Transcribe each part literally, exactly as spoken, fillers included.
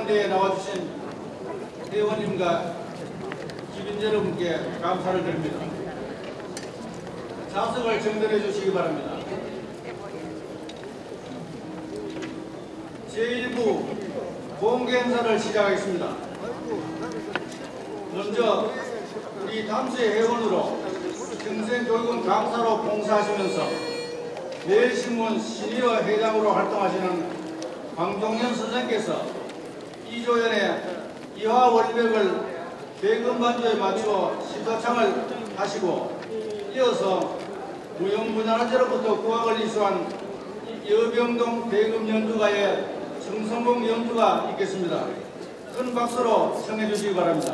기념대회에 나와주신 회원님과 기빈 여러분께 감사를 드립니다. 좌석을 정돈해 주시기 바랍니다. 제일 부 공개 행사를 시작하겠습니다. 먼저 우리 담수의 회원으로 평생교육원 강사로 봉사하시면서 매일신문 시니어 회장으로 활동하시는 황종현 선생께서 이조연의 이화월백을 대금반주에 맞추어 시도창을 하시고, 이어서 무용분야제로부터 국악을 이수한 여병동 대금 연주가의 정성공 연주가 있겠습니다. 큰 박수로 청해 주시기 바랍니다.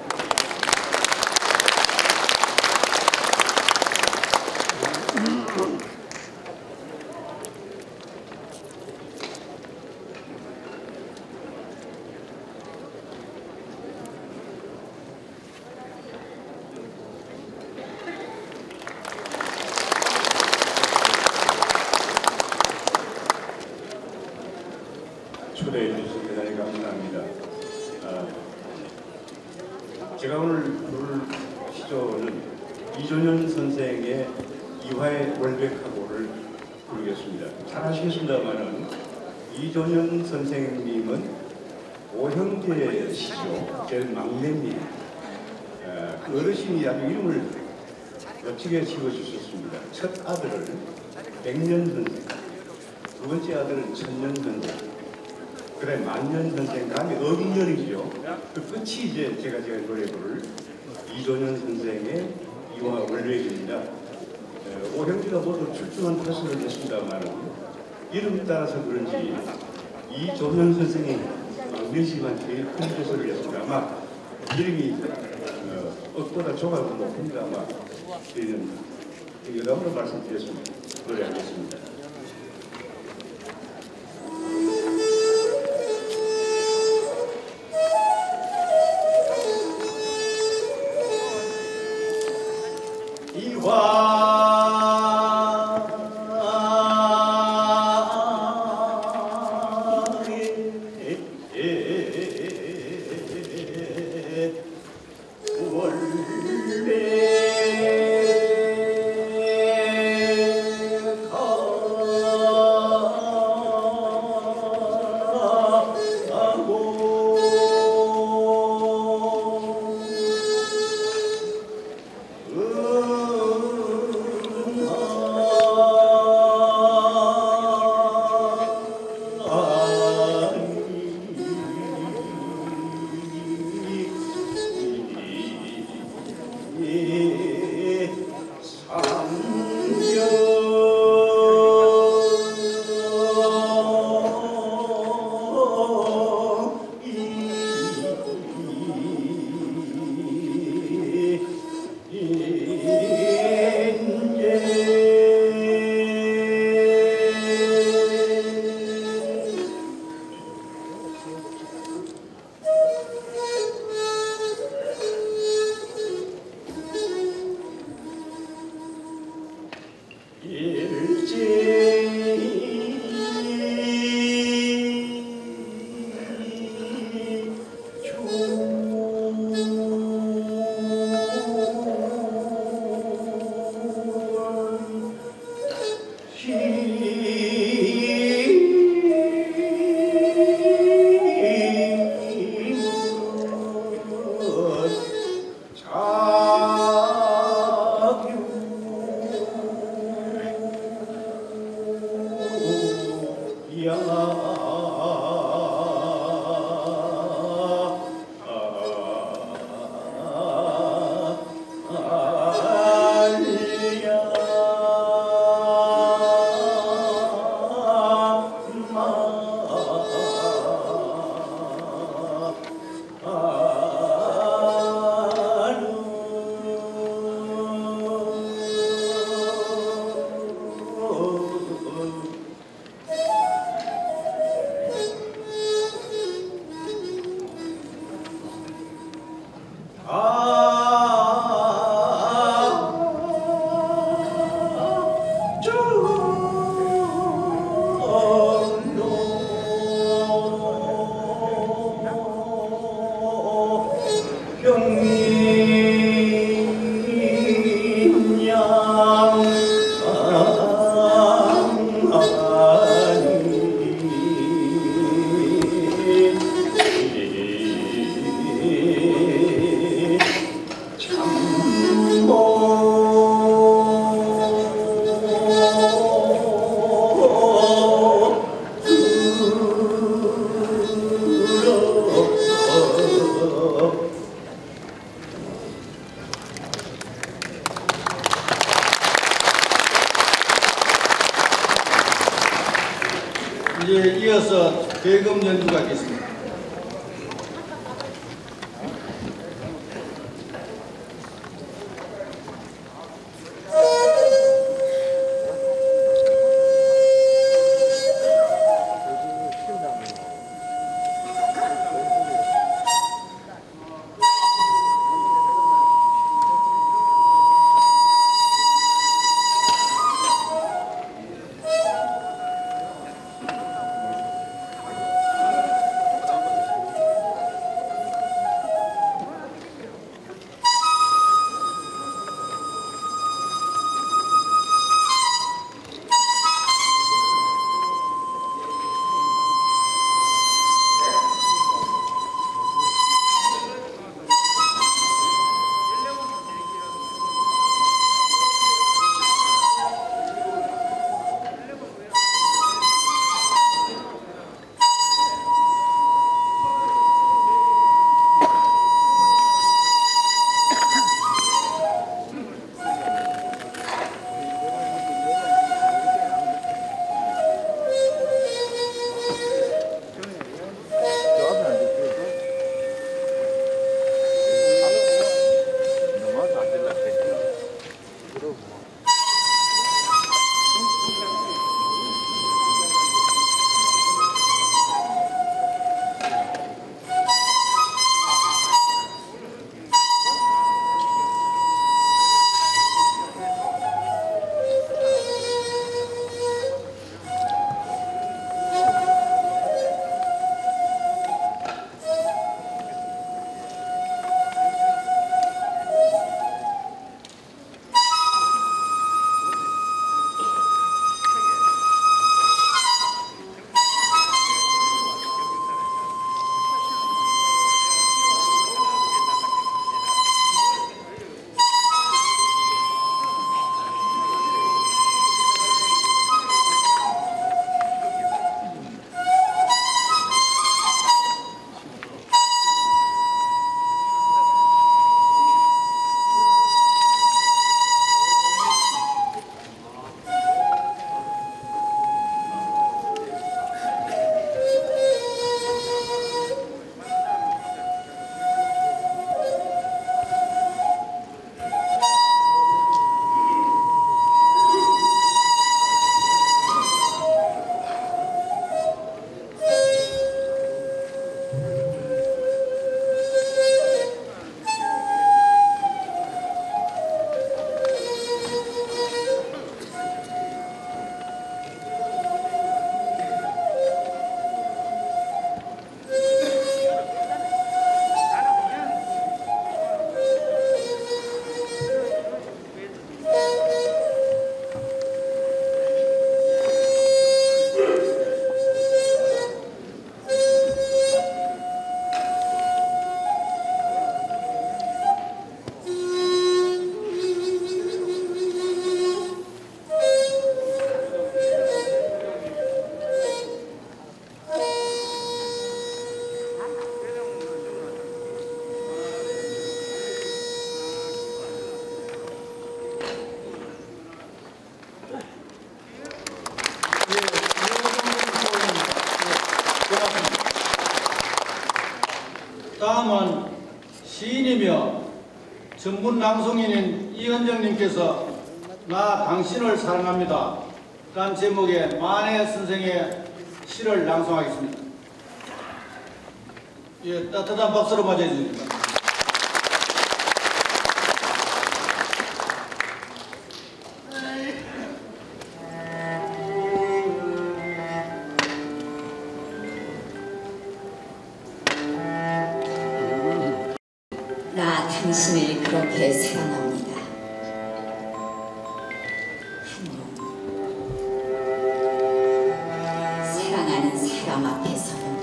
초대해 주셔서 대단히 감사합니다. 아, 제가 오늘 부를 시조는 이조연 선생의 이화의 월백하고를 부르겠습니다. 잘 아시겠습니다만은 이조연 선생님은 오형제 시조, 제일 막내입니다. 아, 그 어르신이 아주 이름을 멋지게 지어주셨습니다. 첫 아들을 백년 선생, 두 번째 아들은 천년 선생, 그래 만년 선생, 다음에 억년이죠. 그 끝이 이제 제가 제가 노래 부를 이조연 선생의 이화 월백입니다. 오형제가 모두 출중한 타수를 했습니다만 이름 따라서 그런지 이조연 선생이 막내지만 제일 큰 타수를 했습니다. 아마 이름이 어, 억보다 조각은 높습니다. 아마 저희는 여담으로 말씀드렸습니다. 노래하겠습니다. 이제 이어서 대금 연주가 있겠습니다. 다음은 시인이며 전문 낭송인인 이은정님께서 나 당신을 사랑합니다 라는 제목의 만해 선생의 시를 낭송하겠습니다. 예, 따뜻한 박수로 맞이해 주십니다. 나 당신을 그렇게 사랑합니다. 한용, 사랑하는 사람 앞에서는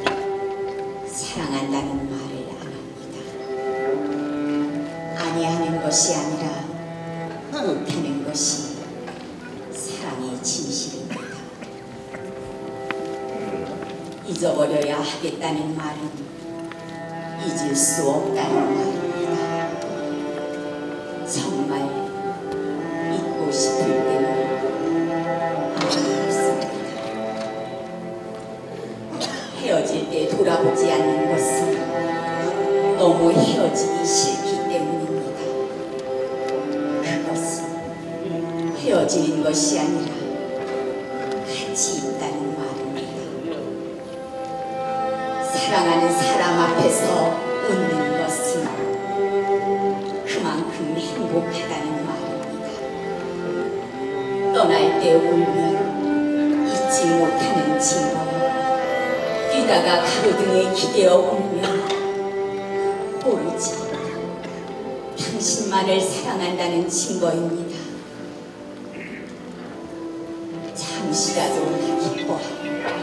사랑한다는 말을 안 합니다. 아니하는 것이 아니라 못하는 것이 사랑의 진실입니다. 잊어버려야 하겠다는 말은 잊을 수 없다는 말입니다. 정말 잊고 싶을 때는 아무 없습니다. 헤어지는 것이 아니라 같이 있다는 말입니다. 사랑하는 사람 앞에서 웃는 것은 그만큼 행복하다는 말입니다. 떠날 때 울면 잊지 못하는 증거, 뛰다가 가로등에 기대어 울면 오로지 당신만을 사랑한다는 증거입니다. 잠시라도 기뻐하고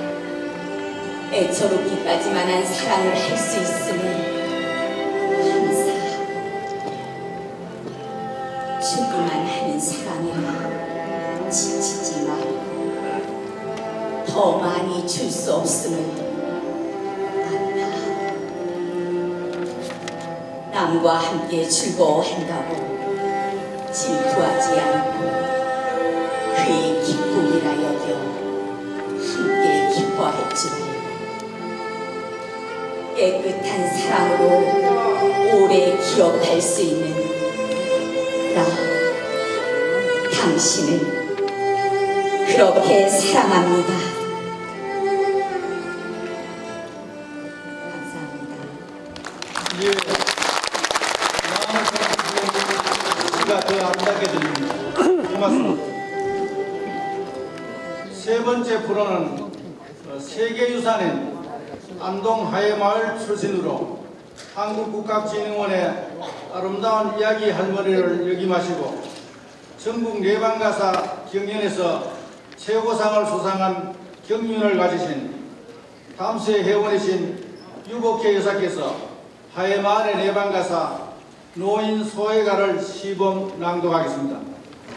애처롭기까지만 한 사랑을 할 수 있으면 감사하고, 주기만 하는 사랑에 지치지 말고 더 많이 줄 수 없음을 남과 함께 즐거워한다고 질투하지 않고 그의 기쁨이라 여겨 함께 기뻐할지라. 깨끗한 사랑으로 오래 기억할 수 있는 나, 당신을 그렇게 사랑합니다. 감사합니다. 예. 시가 더 아름답게 들립니다. 고맙습니다. 세 번째 프로는 세계유산인 안동 하회마을 출신으로 한국국악진흥원의 아름다운 이야기 할머니를 역임하시고 전국 내방가사 경연에서 최고상을 수상한 경륜을 가지신 담수의 회원이신 유복혜 여사께서 하회마을의 내방가사 노인 소외가를 시범 낭독하겠습니다.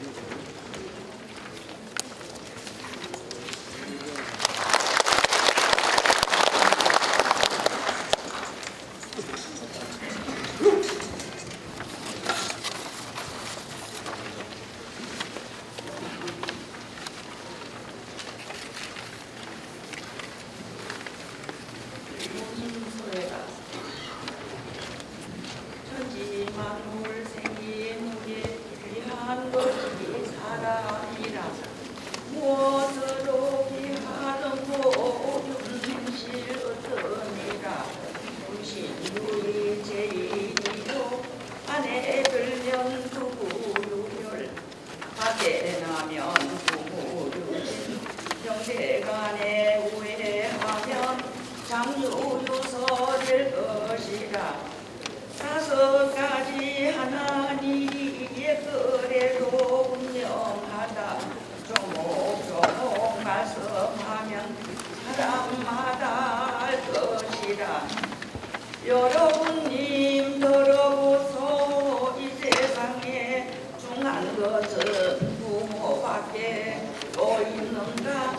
여러분님 들어보소. 이 세상에 중한 것은 부모밖에 또 있는가.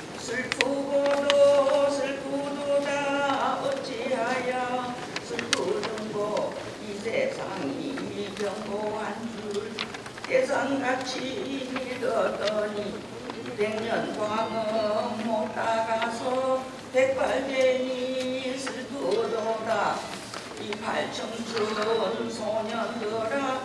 슬프고도 슬프도다 어찌하여 슬프든고. 이 세상이 견고한 줄 세상같이 믿었더니 백년 광음 못 따가서 백발되니 슬프도다. 이 팔청춘 소년들아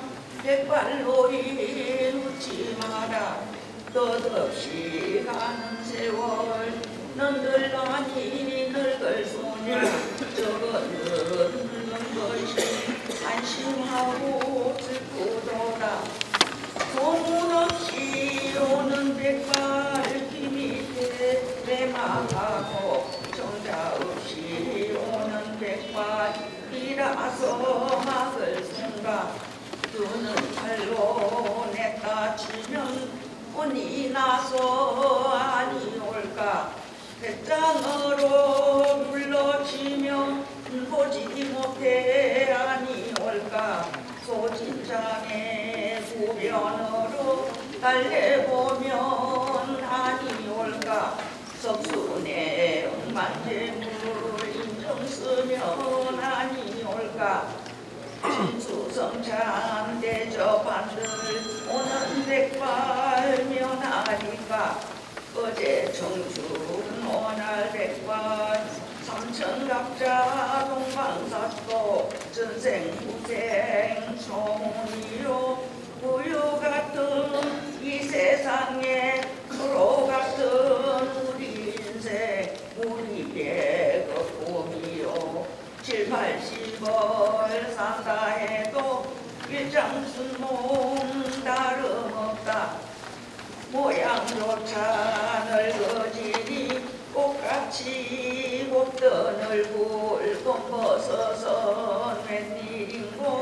백발놀이 놓지 마라. 끝없이 가는 세월 넌들라니 늙을 소녀 저건 늙는 것이 안심하고 슬프도다. 소문 없이 오는 백발 기 밑에 매망하고 정자 없이 오는 백발이라서 막을 순간 두는 팔로 냈다 치면 운이 나서 아니올까. 배짱으로 눌러치며 보지 못해 아니올까. 소진장의 구변으로 달래보면 아니올까. 석순의 억만재물 인정 쓰면 아니올까. 진수성찬 대접한들 오는 백발 면하니까. 어제 청춘 오날 백발 삼천갑자 동방사도 전생후생 소문이요. 우유 같은 이 세상 일장순몽 다름없다. 모양조차 늙어지니 꽃같이 꽃등을 굵고 벗어서 웬일인고.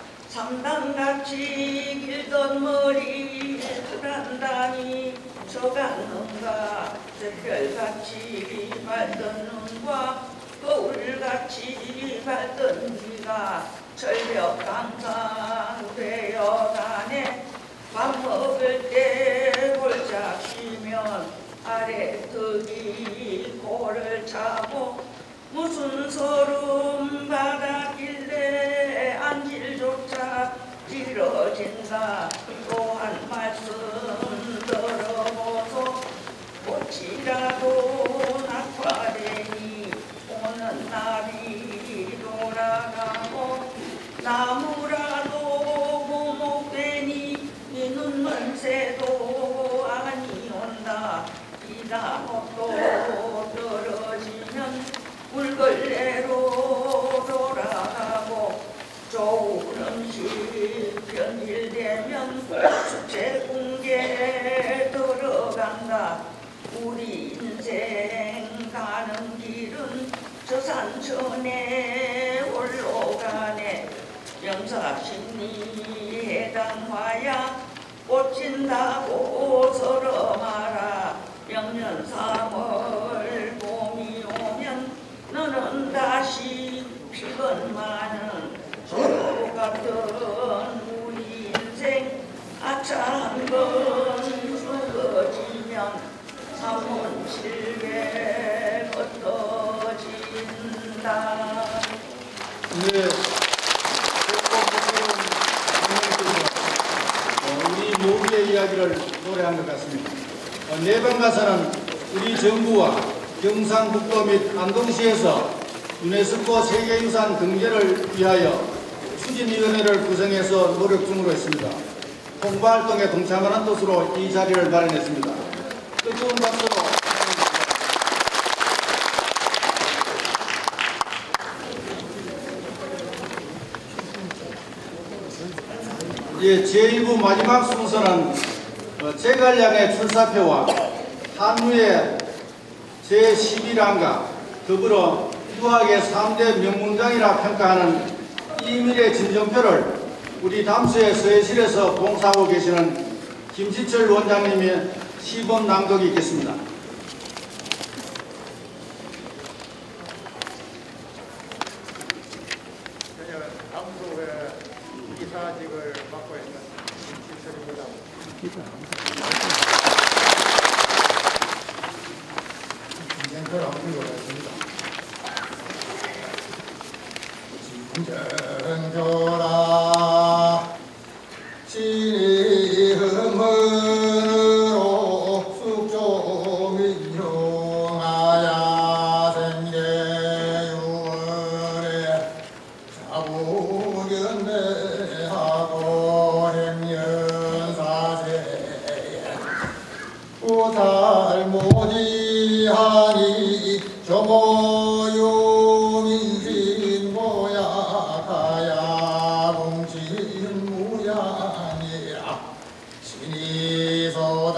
삼단같이 길던 머리 단단히 서갔는가. 샛별같이 밝던 눈과 거울같이 밝던 귀가 절벽 강상 되어 가네. 밥 먹을 때 골짝 쉬면 아래 턱이 코를 차고 무슨 소름 받았길래 안질조차 길어진다. 또 한 말씀 들어보소. 꽃이라도 낙화되니 오는 날이 돌아가고 나무라도 모목되니 이 눈먼 새도 아니 온다. 이나무도 떨어지면 물걸레로 돌아가고 좋은 음식 편일되면 축제공개 들어간다. 우리 인생 가는 길은 저 산천에 올라가네. 영사심리 해당화야 꽃진다고 서러 마라. 영년 삼월 봄이 오면 너는 다시 피건마는 서로 같은 우리 인생 아차 한번 죽어지면 삼원칠백 흩어진다. 네, 우리 모두의 이야기를 노래한 것 같습니다. 네 번 가사는 우리 정부와 경상북도 및 안동시에서 유네스코 세계유산 등재를 위하여 추진위원회를 구성해서 노력 중으로 있습니다. 홍보활동에 동참하는 뜻으로 이 자리를 마련했습니다. 뜨거운 박수로 예, 제일 부 마지막 순서는 어, 제갈량의 출사표와 한유의 제십일 항과 더불어 유학의 삼 대 명문장이라 평가하는 이밀의 진정표를 우리 담수의 서해실에서 봉사하고 계시는 김지철 원장님의 시범 낭독이 있겠습니다. 담수의 이사직을 맡고 있는 김지철입니다. 인생별 한번 읽어보겠습니다. 진정교라 시흠으로 숙조민용하야 생계유월에 자부견대하고 행년사세에 구살모지하니 저모유민신 모약하야 공진무양이라 신이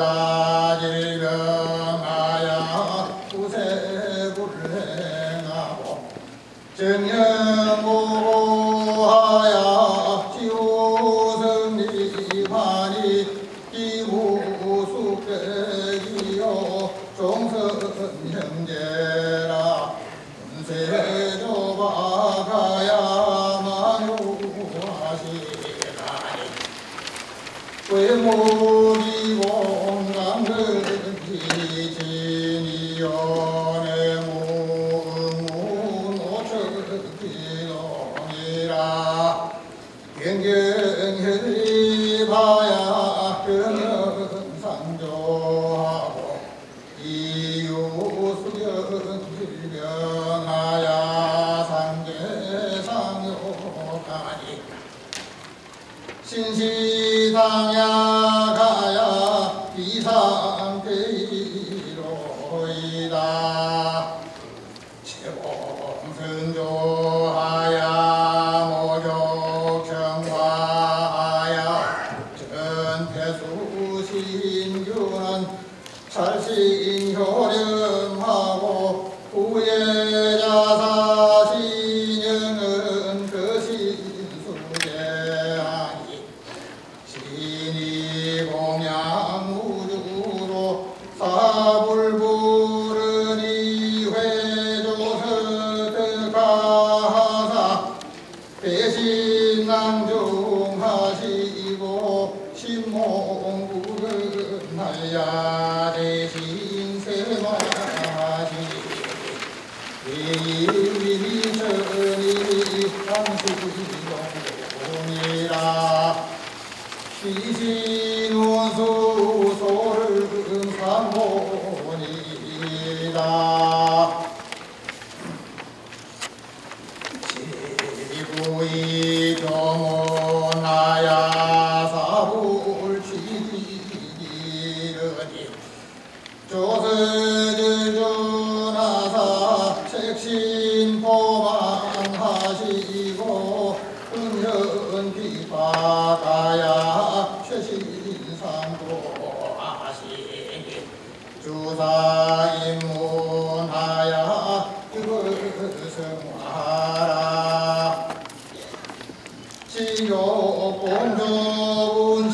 쏟아질병하야 구세불행하고 정형보하야 지우성리환이 기무숙백이요 종선형제라 세조박하야만 요하시다니 외모리 공강근기 진이연의 무응문 오척기동이라 경경혈리바야 근상조하고 이유수경 질병하야 상계상요가니 신시상야가야 비상대이로이다 최봉선조하야 모족청화 신몽구는 나야 대신 세마시 예인이 전이 당수동이라 시신원수 소름 삼본이다 지구의 병원 나야 사불 지리니 조선을 전하사 책신 포망하시고 은연 비바다야 최신상도 하시니 주사임문하야 유승하라 지옥공적은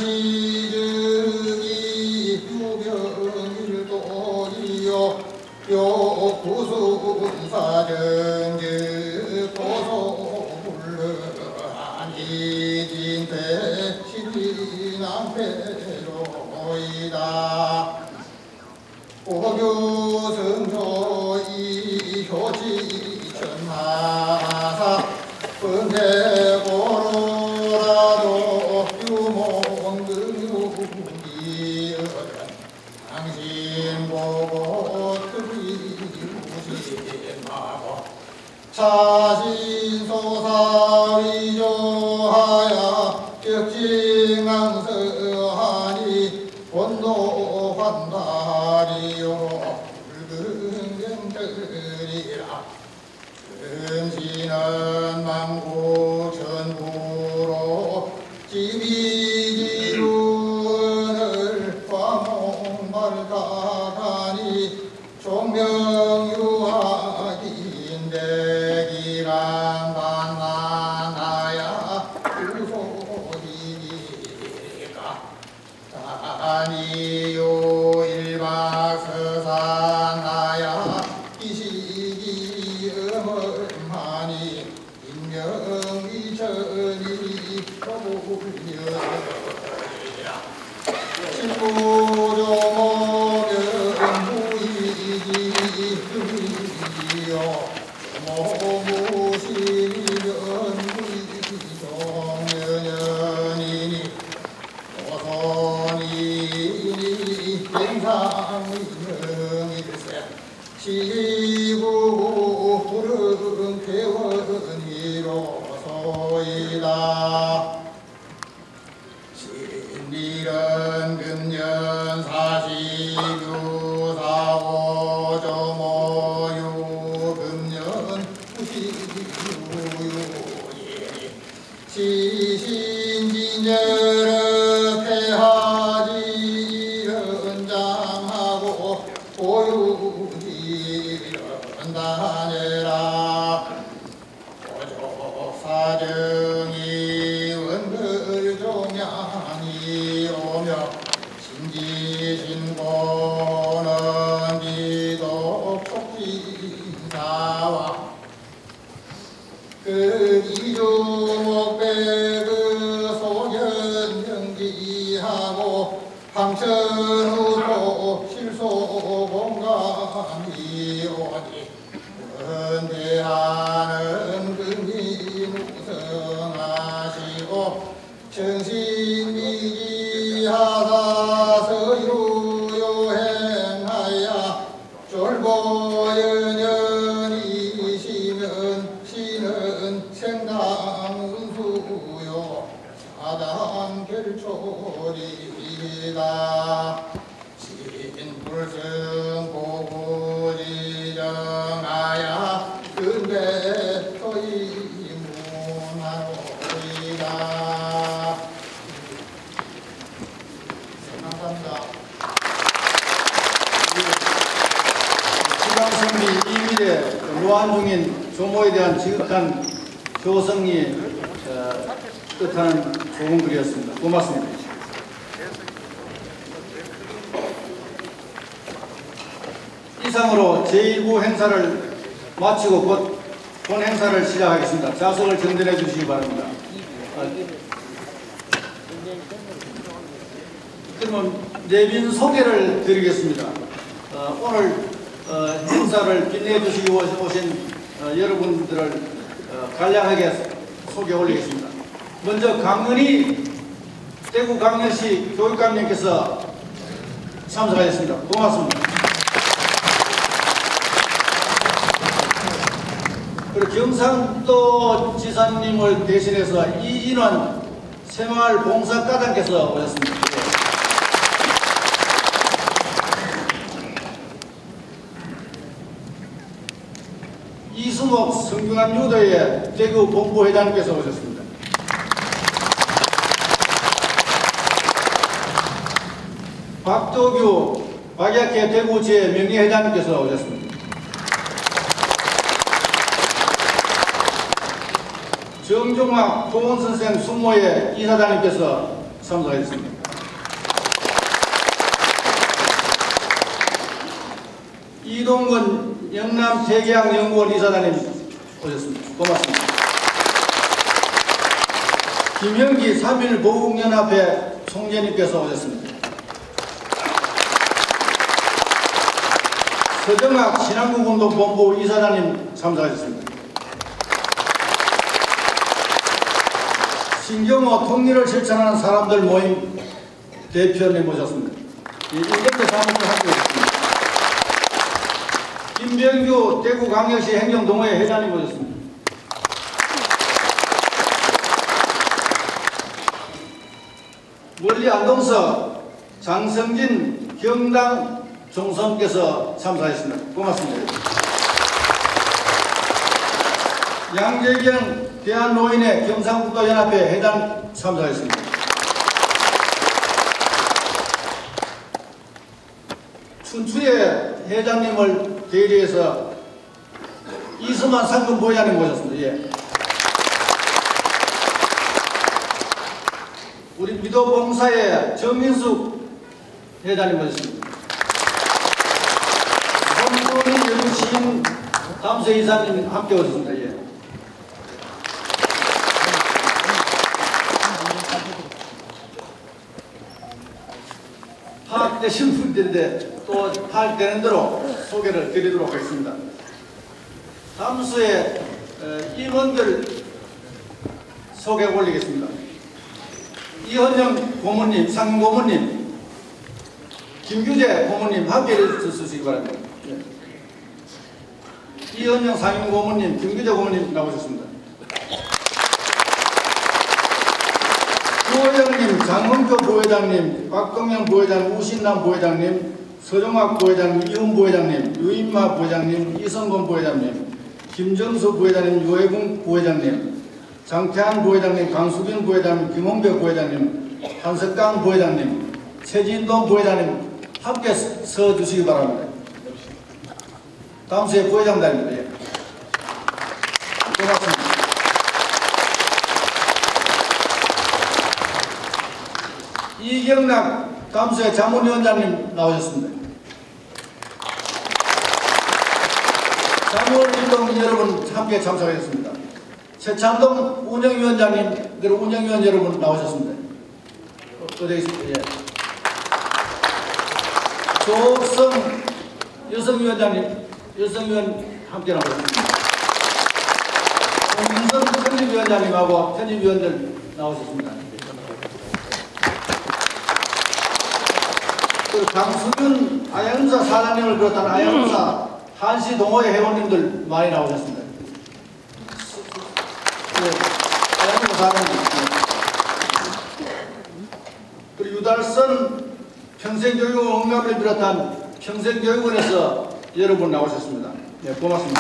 지증이 무병일도이요 요구순사정즉 고소불능한 이진대 신비낭패로이다 오교승조이 효지천하사 은혜고로라도 유몽근육이은 당신 보고 특이무심하고 자신소사위조하여 격징앙서하니 원도환다리요 불근경들이라 금신은 만국천부로 지비지문을 과몽발가하니 종명유학인대기랑 만나나야 구소리니까 아니요 일박서산하야 이시기 음음하니 인명이전이 거부려라 신부조모면 무이기이요 모무시면 무이종면연이니 오선이니 갱상의능일세 시구 푸른 개원이로소이다 신일은 금년 사십유사오조모유 금년 구십유유예 시신진절을 폐하지 연장하고 고유지는 다내라 오족사정이 원글종양이 오며 신지신고는 기도 폭진사와 그 이주목배그 소견명기하고 황천후로 실소공감이 오니 은대하는 금이 무성하시고 정신미기하사 서유요행하여 쫄보연연이시면 신은 생당은수요 사당결초리이다 신불승 보구지정하여 근대 토이문하로이다 감사합니다. 수강선비 이밀에 노안 중인 조모에 대한 지극한 교성이 어, 뜻하는 좋은 글이었습니다. 고맙습니다. 이상으로 제일 부 행사를 마치고 곧 본 행사를 시작하겠습니다. 좌석을 정전해 주시기 바랍니다. 그러면 내빈 소개를 드리겠습니다. 어, 오늘 어, 행사를 빛내 주시기 오신 어, 여러분들을 어, 간략하게 소개 올리겠습니다. 먼저 강은희 대구 강렬시 교육감님께서 참석하셨습니다. 고맙습니다. 그리고 경상도 지사님을 대신해서 이인원 새마을 봉사과장께서 오셨습니다. 이수목 성균관 유도의 대구 본부회장님께서 오셨습니다. 박도규 박약회 대구지회 명예회장님께서 오셨습니다. 정종학 보건선생 숙모회 이사장님께서 참석하셨습니다. 이동근 영남대계학연구원 이사장님 오셨습니다. 고맙습니다. 김형기 삼일보국연합회 총재님께서 오셨습니다. 서정학 신한국운동본부 이사장님 참석하셨습니다. 신경호 통일을 실천하는 사람들 모임 대표님 모셨습니다. 일대표 사무실 함께 있습니다. 김병규 대구 강렬시 행정동호회 회장님 모셨습니다. 원리 안동석 장성진 경당 종선께서 참석하셨습니다. 고맙습니다. 양재경 대한노인회 경상북도연합회 회장 참석하셨습니다. 춘추회 회장님을 대리해서 이수만 상금 부회장님 모셨습니다. 예. 우리 미도봉사의 정민숙 회장님 모셨습니다. 홍준희 여주시인 담수 이사님 함께 오셨습니다. 예. 파악되신 분들인데 또 파악되는 대로 소개를 드리도록 하겠습니다. 담수의 임원들 소개 올리겠습니다. 이헌영 고모님, 상임 고모님, 김규재 고모님 함께 해주시기 바랍니다. 예. 이헌영 상임 고모님, 김규재 고모님 나오셨습니다. 부회장님, 장문표 부회장님, 박동영 부회장님, 우신남 부회장님, 서정학 부회장님, 이훈 부회장님, 유인마 부회장님, 이성건 부회장님, 김정수 부회장님, 유해궁 부회장님, 장태한 부회장님, 강수빈 부회장님, 김홍배 부회장님, 한석강 부회장님, 최진동 부회장님 함께 서주시기 바랍니다. 다음 주에 부회장단입니다. 예. 고맙습니다. 이경락 담수의 자문위원장님 나오셨습니다. 자문운동 여러분 함께 참석하셨습니다. 최찬동 운영위원장님 그리고 운영위원 여러분 나오셨습니다. 어디 있습니까? 예. 조옥성 여성위원장님, 여성위원 함께 나오셨습니다. 홍민선 편집위원장님하고 편집위원들 나오셨습니다. 강수균 아양사 사장님을 비롯한 아양사 한시 동호회 회원님들 많이 나오셨습니다. 네, 아양사 사장님. 그리고 유달선 평생교육원 응답을 비롯한 평생교육원에서 여러분 나오셨습니다. 네, 고맙습니다.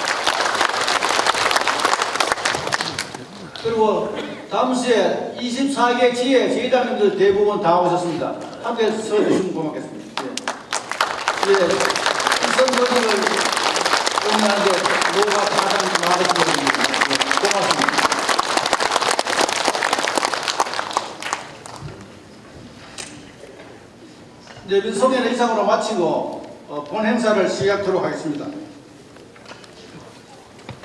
그리고 담수에 이십사 개 지회 지회장님들 대부분 다 오셨습니다. 함께 서주시면 고맙겠습니다. 예. 예. 이 선거를 응원하는데 뭐가 가장 많으시겠습니다. 예. 고맙습니다. 이제 민소개는 이상으로 마치고 어, 본 행사를 시작하도록 하겠습니다.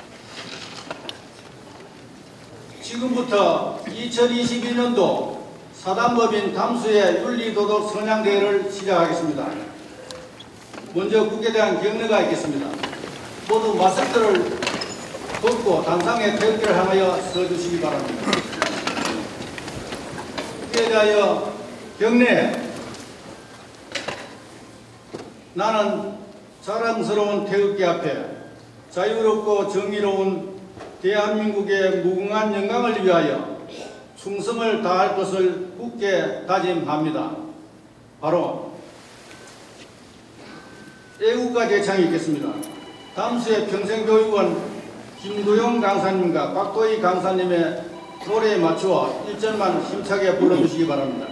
지금부터 이천이십이 년도 사단법인 담수의 윤리도덕 선양대회를 시작하겠습니다. 먼저 국에 대한 격려가 있겠습니다. 모두 마스크를 벗고 단상의 태극기를 향하여 서주시기 바랍니다. 국에 대하여 격려. 나는 자랑스러운 태극기 앞에 자유롭고 정의로운 대한민국의 무궁한 영광을 위하여 충성을 다할 것을 굳게 다짐합니다. 바로 애국가 대창이 있겠습니다. 담수의 평생교육원 김도영 강사님과 박도희 강사님의 노래에 맞추어 일 절만 힘차게 불러주시기 바랍니다.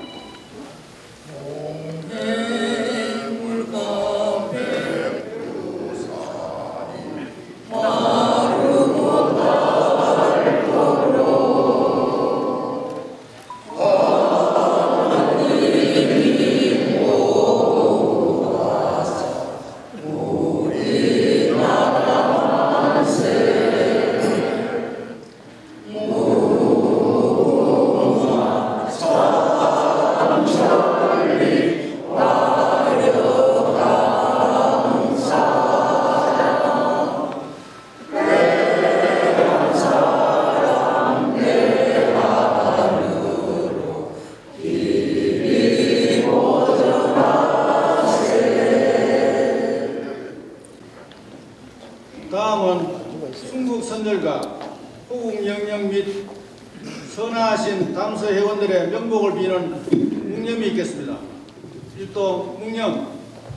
다음은 순국 선열과 호국 영령 및 선하신 담수 회원들의 명복을 비는 묵념이 있겠습니다. 일도 묵념.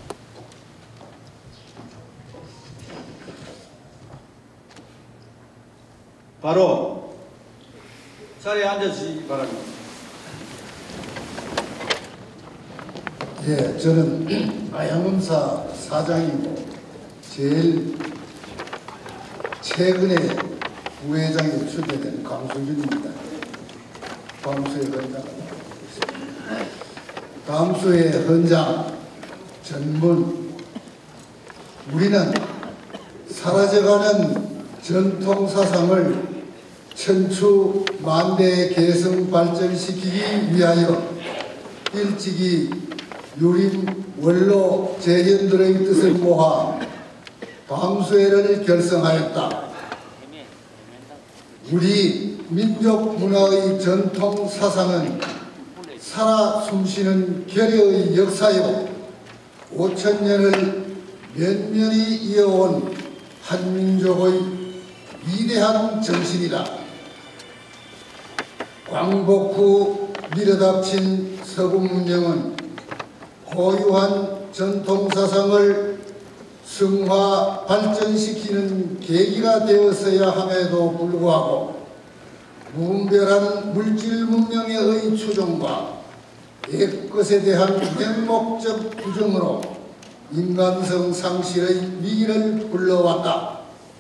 바로 자리에 앉으시기 바랍니다. 예, 저는 아양음사 사장이고 제일 최근에 부회장에 추대된 강수준입니다. 감수의 헌장. 감수의 헌장 전문. 우리는 사라져가는 전통 사상을 천추 만대에 계승 발전시키기 위하여 일찍이 유림 원로 재현들의 뜻을 모아 감수회를 결성하였다. 우리 민족 문화의 전통 사상은 살아 숨쉬는 결여의 역사요 오천 년을 면면히 이어온 한민족의 위대한 정신이다. 광복 후 밀어닥친 서구 문명은 고유한 전통 사상을 승화 발전시키는 계기가 되었어야 함에도 불구하고 무분별한 물질 문명의 추종과 옛것에 대한 맹목적 부정으로 인간성 상실의 위기를 불러왔다.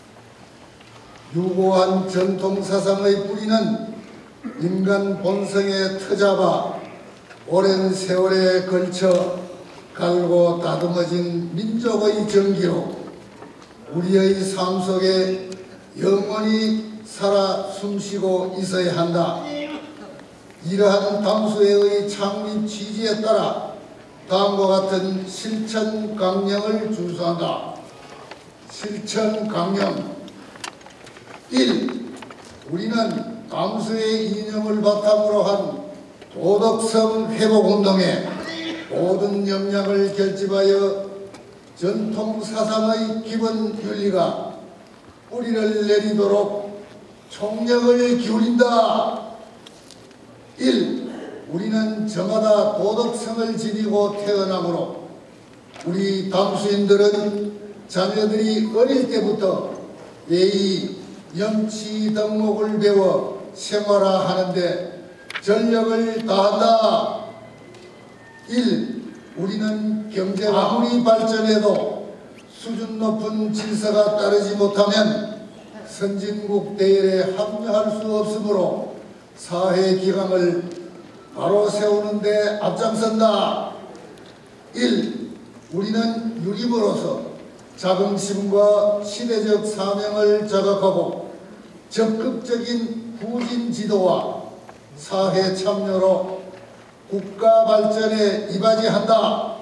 유고한 전통 사상의 뿌리는 인간 본성에 터잡아 오랜 세월에 걸쳐 갈고 다듬어진 민족의 정기로 우리의 삶 속에 영원히 살아 숨쉬고 있어야 한다. 이러한 담수회의 창립 취지에 따라 다음과 같은 실천 강령을 준수한다. 실천 강령 일. 우리는 담수회 이념을 바탕으로 한 도덕성 회복운동에 모든 역량을 결집하여 전통 사상의 기본 윤리가 뿌리를 내리도록 총력을 기울인다. 일. 우리는 저마다 도덕성을 지니고 태어나므로 우리 담수인들은 자녀들이 어릴 때부터 예의, 염치, 덕목을 배워 생활화하는데 전력을 다한다. 일. 우리는 경제가 아무리 발전해도 수준 높은 질서가 따르지 못하면 선진국 대열에 합류할 수 없으므로 사회 기강을 바로 세우는 데 앞장선다. 일. 우리는 유림으로서 자긍심과 시대적 사명을 자각하고 적극적인 후진 지도와 사회 참여로 국가 발전에 이바지한다.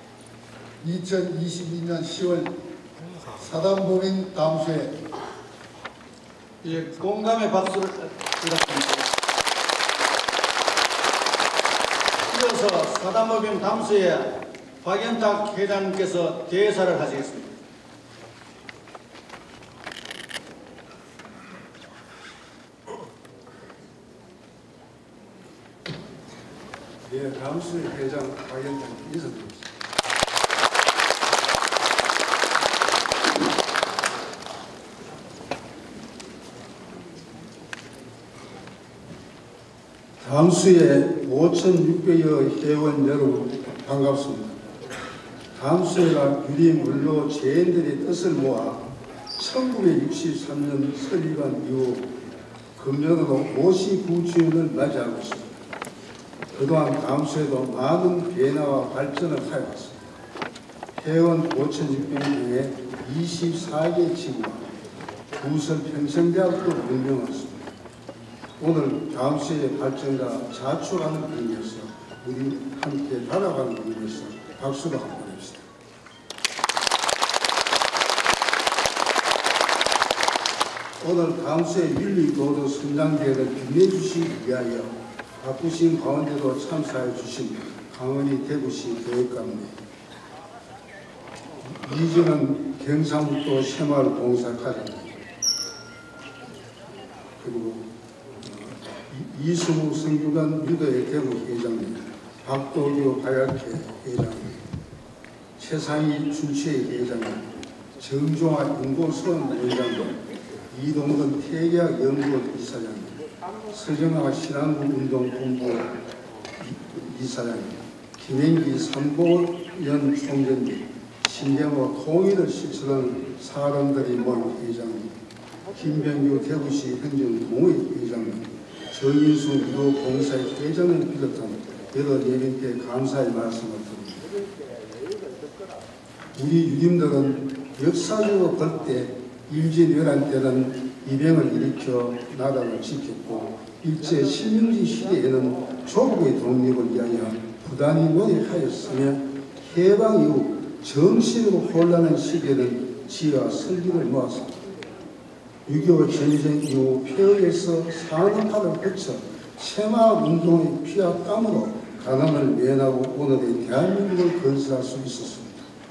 이천이십이 년 시월 사단법인 담수회. 예, 공감의 박수를 드렸습니다. 이어서 사단법인 담수회 박연탁 회장님께서 대사를 하시겠습니다. 예, 담수회 회장 박연탁 인사드립니다. 담수회 오천육백여 회원 여러분 반갑습니다. 담수회가 유림을로 제인들의 뜻을 모아 천구백육십삼 년 설립한 이후 금년으로 오십구 주년을 맞이하고 있습니다. 그동안 담수회도 많은 변화와 발전을 하여왔습니다. 회원 오천육백 명 중에 이십사 개 지구와 부설 평생대학도 운영했습니다. 오늘 담수회의 발전과 자축하는 의미에서 우리 함께 달아가는 의미에서 박수를 한번 보냅시다. 오늘 담수회 윤리도덕 성장대회를 빛내주시기 위하여 바쁘신 가운데도 참석해 주신 강원희 대구시 교육감님, 이진은 경상북도 새마을봉사과장님, 그리고 이승우 성균관 유도회 대구 회장님, 박도규 가약회 회장님, 최상희 준치회 회장님, 정종화 인고수원 회장님, 이동근 태계학 연구원 이사장님, 서정화 신한국운동본부 이사장님, 김행기 삼보연 총재님, 신경호 통일을 실천하는 사람들이 모인 회장님, 김병규 대구시 행정동의 회장님, 정인수 유도 봉사의 회장을 비롯한 여러 예민께 감사의 말씀을 드립니다. 우리 유림들은 역사적으로 그때 일제요란 때는 이병을 일으켜 나라를 지켰고 일제 식민지 시대에는 조국의 독립을 위하여 부단히 노력하였으며 해방 이후 정치적으로 혼란한 시기에는 지혜와 설비를 모았습니다. 육이오 전쟁 이후 폐허에서 산업화를 거쳐 새마을운동의 피와 땀으로 가난을 면하고 오늘의 대한민국을 건설할 수 있었습니다.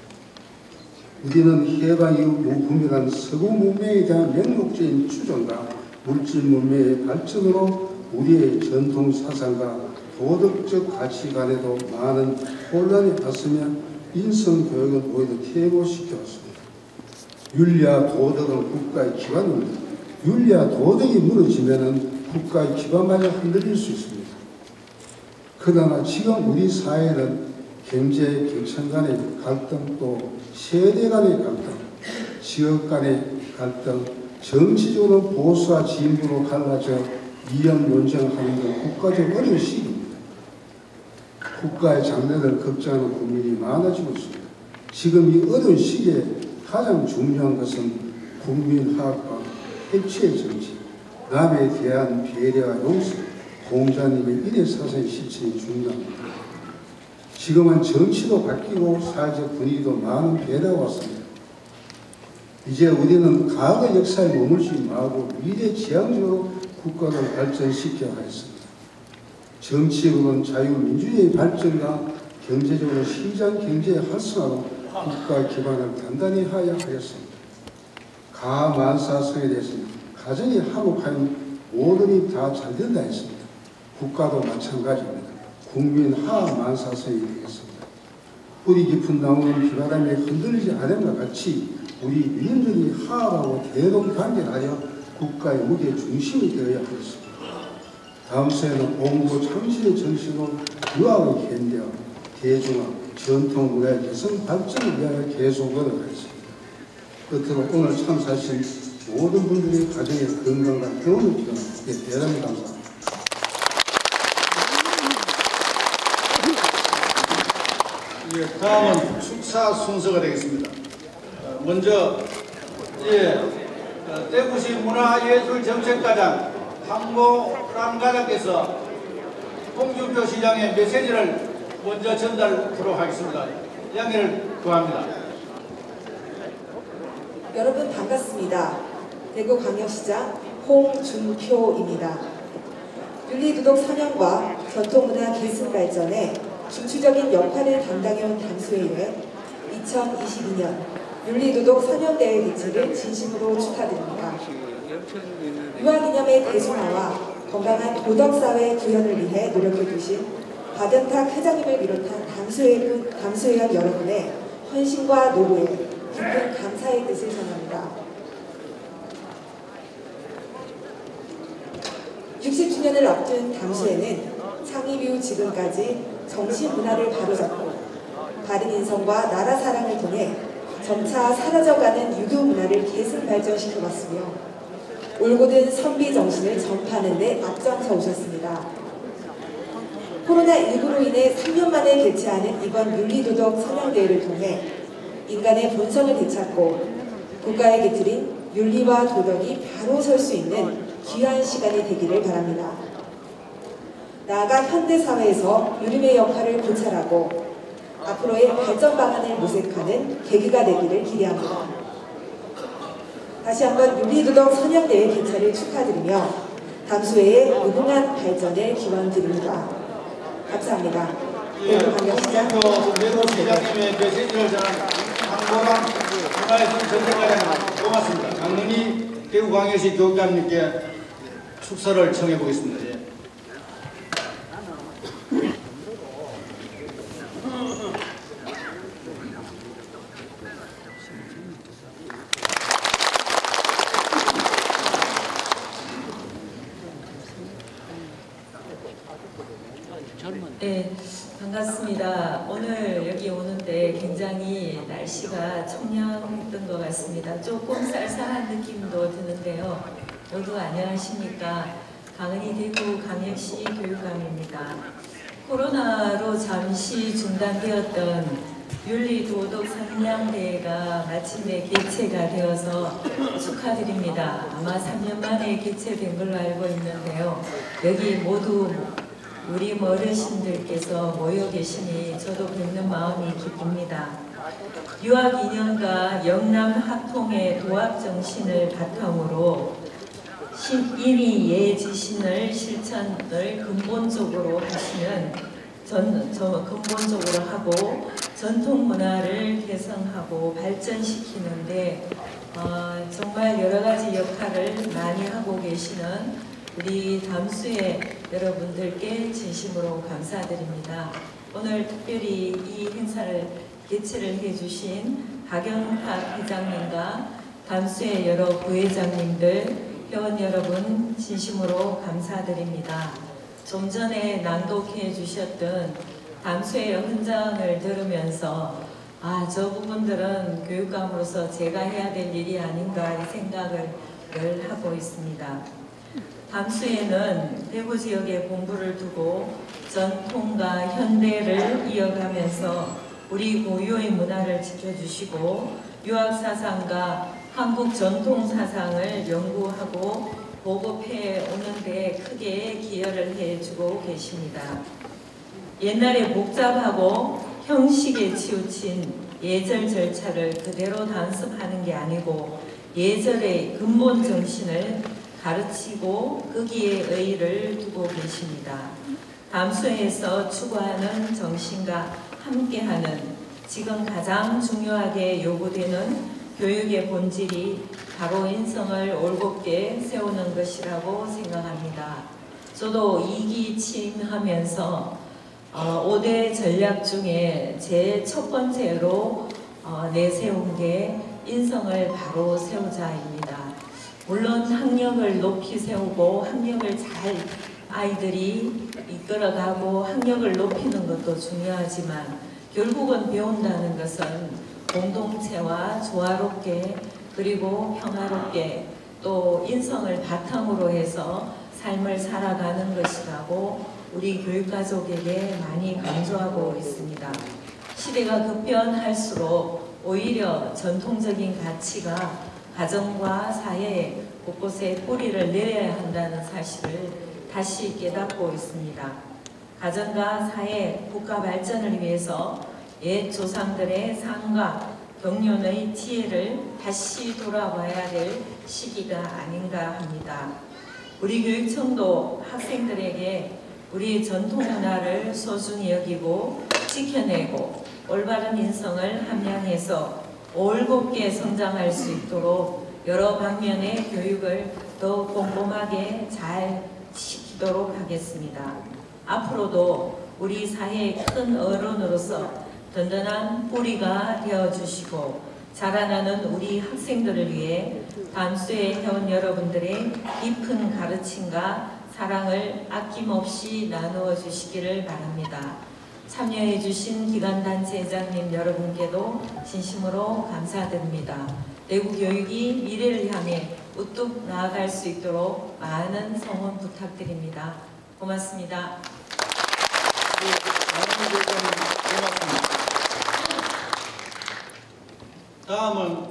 우리는 해방 이후 무분별한 서구 문명에 대한 맹목적인 추종과 물질 문명의 발전으로 우리의 전통 사상과 도덕적 가치관에도 많은 혼란이 왔으며 인성교육은 오히려 퇴보시켜왔습니다. 윤리와 도덕은 국가의 기반입니다. 윤리와 도덕이 무너지면 국가의 기반마저 흔들릴 수 있습니다. 그러나 지금 우리 사회는 경제, 경찰 간의 갈등, 또 세대 간의 갈등, 지역 간의 갈등, 정치적으로 보수와 진보로 갈라져 이념 논쟁하는 등 국가적 어려운 시기입니다. 국가의 장래를 걱정하는 국민이 많아지고 있습니다. 지금 이 어려운 시기에 가장 중요한 것은 국민화합과 협치의 정치, 남에 대한 배려와 용서, 공자님의 일회사상의 실천이 중요합니다. 지금은 정치도 바뀌고 사회적 분위기도 많은 변화가 왔습니다. 이제 우리는 과거 역사에 머물지 말고 미래 지향적으로 국가를 발전시켜야 하였습니다. 정치적으로는 자유민주주의의 발전과 경제적으로 시장 경제의 활성화로 국가 기반을 단단히 하여야 하였습니다. 가만사성에 대해서는 가정이 화목하면 모든이 다 잘 된다 했습니다. 국가도 마찬가지입니다. 국민 하만사성이 되겠습니다. 뿌리 깊은 나무는 비바람에 흔들리지 않음과 같이 우리 민족이 화합하고 대동단결하여 국가의 무게 중심이 되어야 하겠습니다. 다음 세에는 공부 창실의 정신으로 유학의 현대화, 대중화, 전통 문화의 개선 발전을 위하여 계속 노력하겠습니다. 끝으로 오늘 참사하신 모든 분들의 가정의 건강과 행운을 기원합니다. 대단히 감사합니다. 예, 다음은 축사 순서가 되겠습니다. 먼저 예, 대구시 문화예술정책과장 황보람 과장께서 홍준표 시장의 메시지를 먼저 전달하도록 하겠습니다. 양해를 구합니다. 여러분 반갑습니다. 대구광역시장 홍준표입니다. 윤리도덕 선언과 전통문화 계승 발전에 중추적인 역할을 담당해온 담수회에 이천이십이 년 윤리도덕 선언대회 개최를 진심으로 축하드립니다. 유아기념의 대중화와 건강한 도덕사회 구현을 위해 노력해주신 박연탁 회장님을 비롯한 담수회, 담수회원 여러분의 헌신과 노고에 깊은 감사의 뜻을 전합니다. 육십 주년을 앞둔 담수회는 창립 이후 지금까지 정신문화를 바로잡고 바른 인성과 나라 사랑을 통해 점차 사라져가는 유교문화를 계승 발전시켜왔으며 올곧은 선비 정신을 전파하는 데 앞장서 오셨습니다. 코로나십구로 인해 삼 년 만에 개최하는 이번 윤리도덕 선언대회를 통해 인간의 본성을 되찾고 국가의 기틀인 윤리와 도덕이 바로 설 수 있는 귀한 시간이 되기를 바랍니다. 나아가 현대사회에서 유림의 역할을 고찰하고 앞으로의 발전 방안을 모색하는 계기가 되기를 기대합니다. 다시 한번 윤리도덕 선언대회 개최를 축하드리며 담수회의 무궁한 발전을 기원드립니다. 감사합니다. 대구광역시장 대구시장님의 메시지를 전한 강보람 문화예술 전체과장 고맙습니다. 강릉이 대구광역시 교육감님께 축서를 청해 보겠습니다. 예. 네, 반갑습니다. 오늘 여기 오는데 굉장히 날씨가 청량했던 것 같습니다. 조금 쌀쌀한 느낌도 드는데요. 모두 안녕하십니까? 강은희 대구광역시 교육감입니다. 코로나로 잠시 중단되었던 윤리도덕 선양대회가 마침내 개최가 되어서 축하드립니다. 아마 삼 년 만에 개최된 걸로 알고 있는데요. 여기 모두 우리 어르신들께서 모여 계시니 저도 뵙는 마음이 기쁩니다. 유학인연과 영남합통의 도합정신을 바탕으로 인의예지신을 실천을 근본적으로 하시는 전, 저, 근본적으로 하고 전통문화를 개성하고 발전시키는데 어, 정말 여러가지 역할을 많이 하고 계시는 우리 담수회 여러분들께 진심으로 감사드립니다. 오늘 특별히 이 행사를 개최를 해주신 박영탁 회장님과 담수회 여러 부회장님들, 회원 여러분 진심으로 감사드립니다. 좀 전에 낭독해 주셨던 담수회 헌장을 들으면서 아, 저 부분들은 교육감으로서 제가 해야 될 일이 아닌가 이 생각을 늘 하고 있습니다. 담수회는 대구 지역에 본부를 두고 전통과 현대를 이어가면서 우리 고유의 문화를 지켜주시고 유학사상과 한국 전통사상을 연구하고 보급해 오는데 크게 기여를 해주고 계십니다. 옛날에 복잡하고 형식에 치우친 예절 절차를 그대로 단습하는 게 아니고 예절의 근본 정신을 가르치고 거기에 의의를 두고 계십니다. 담수회에서 추구하는 정신과 함께하는 지금 가장 중요하게 요구되는 교육의 본질이 바로 인성을 올곧게 세우는 것이라고 생각합니다. 저도 이기침하면서 어, 오 대 전략 중에 제 첫 번째로 어, 내세운 게 인성을 바로 세우자입니다. 물론 학력을 높이 세우고 학력을 잘 아이들이 이끌어가고 학력을 높이는 것도 중요하지만 결국은 배운다는 것은 공동체와 조화롭게 그리고 평화롭게 또 인성을 바탕으로 해서 삶을 살아가는 것이라고 우리 교육가족에게 많이 강조하고 있습니다. 시대가 급변할수록 오히려 전통적인 가치가 가정과 사회에 곳곳에 뿌리를 내려야 한다는 사실을 다시 깨닫고 있습니다. 가정과 사회, 국가 발전을 위해서 옛 조상들의 삶과 경륜의 지혜를 다시 돌아봐야 될 시기가 아닌가 합니다. 우리 교육청도 학생들에게 우리 전통 문화를 소중히 여기고 지켜내고 올바른 인성을 함양해서 올곧게 성장할 수 있도록 여러 방면의 교육을 더욱 꼼꼼하게 잘 시키도록 하겠습니다. 앞으로도 우리 사회의 큰 어른으로서 든든한 뿌리가 되어주시고 자라나는 우리 학생들을 위해 담수의 회원 여러분들의 깊은 가르침과 사랑을 아낌없이 나누어 주시기를 바랍니다. 참여해 주신 기관단체 회장님 여러분께도 진심으로 감사드립니다. 내국 교육이 미래를 향해 우뚝 나아갈 수 있도록 많은 성원 부탁드립니다. 고맙습니다. 고맙습니다. 다음은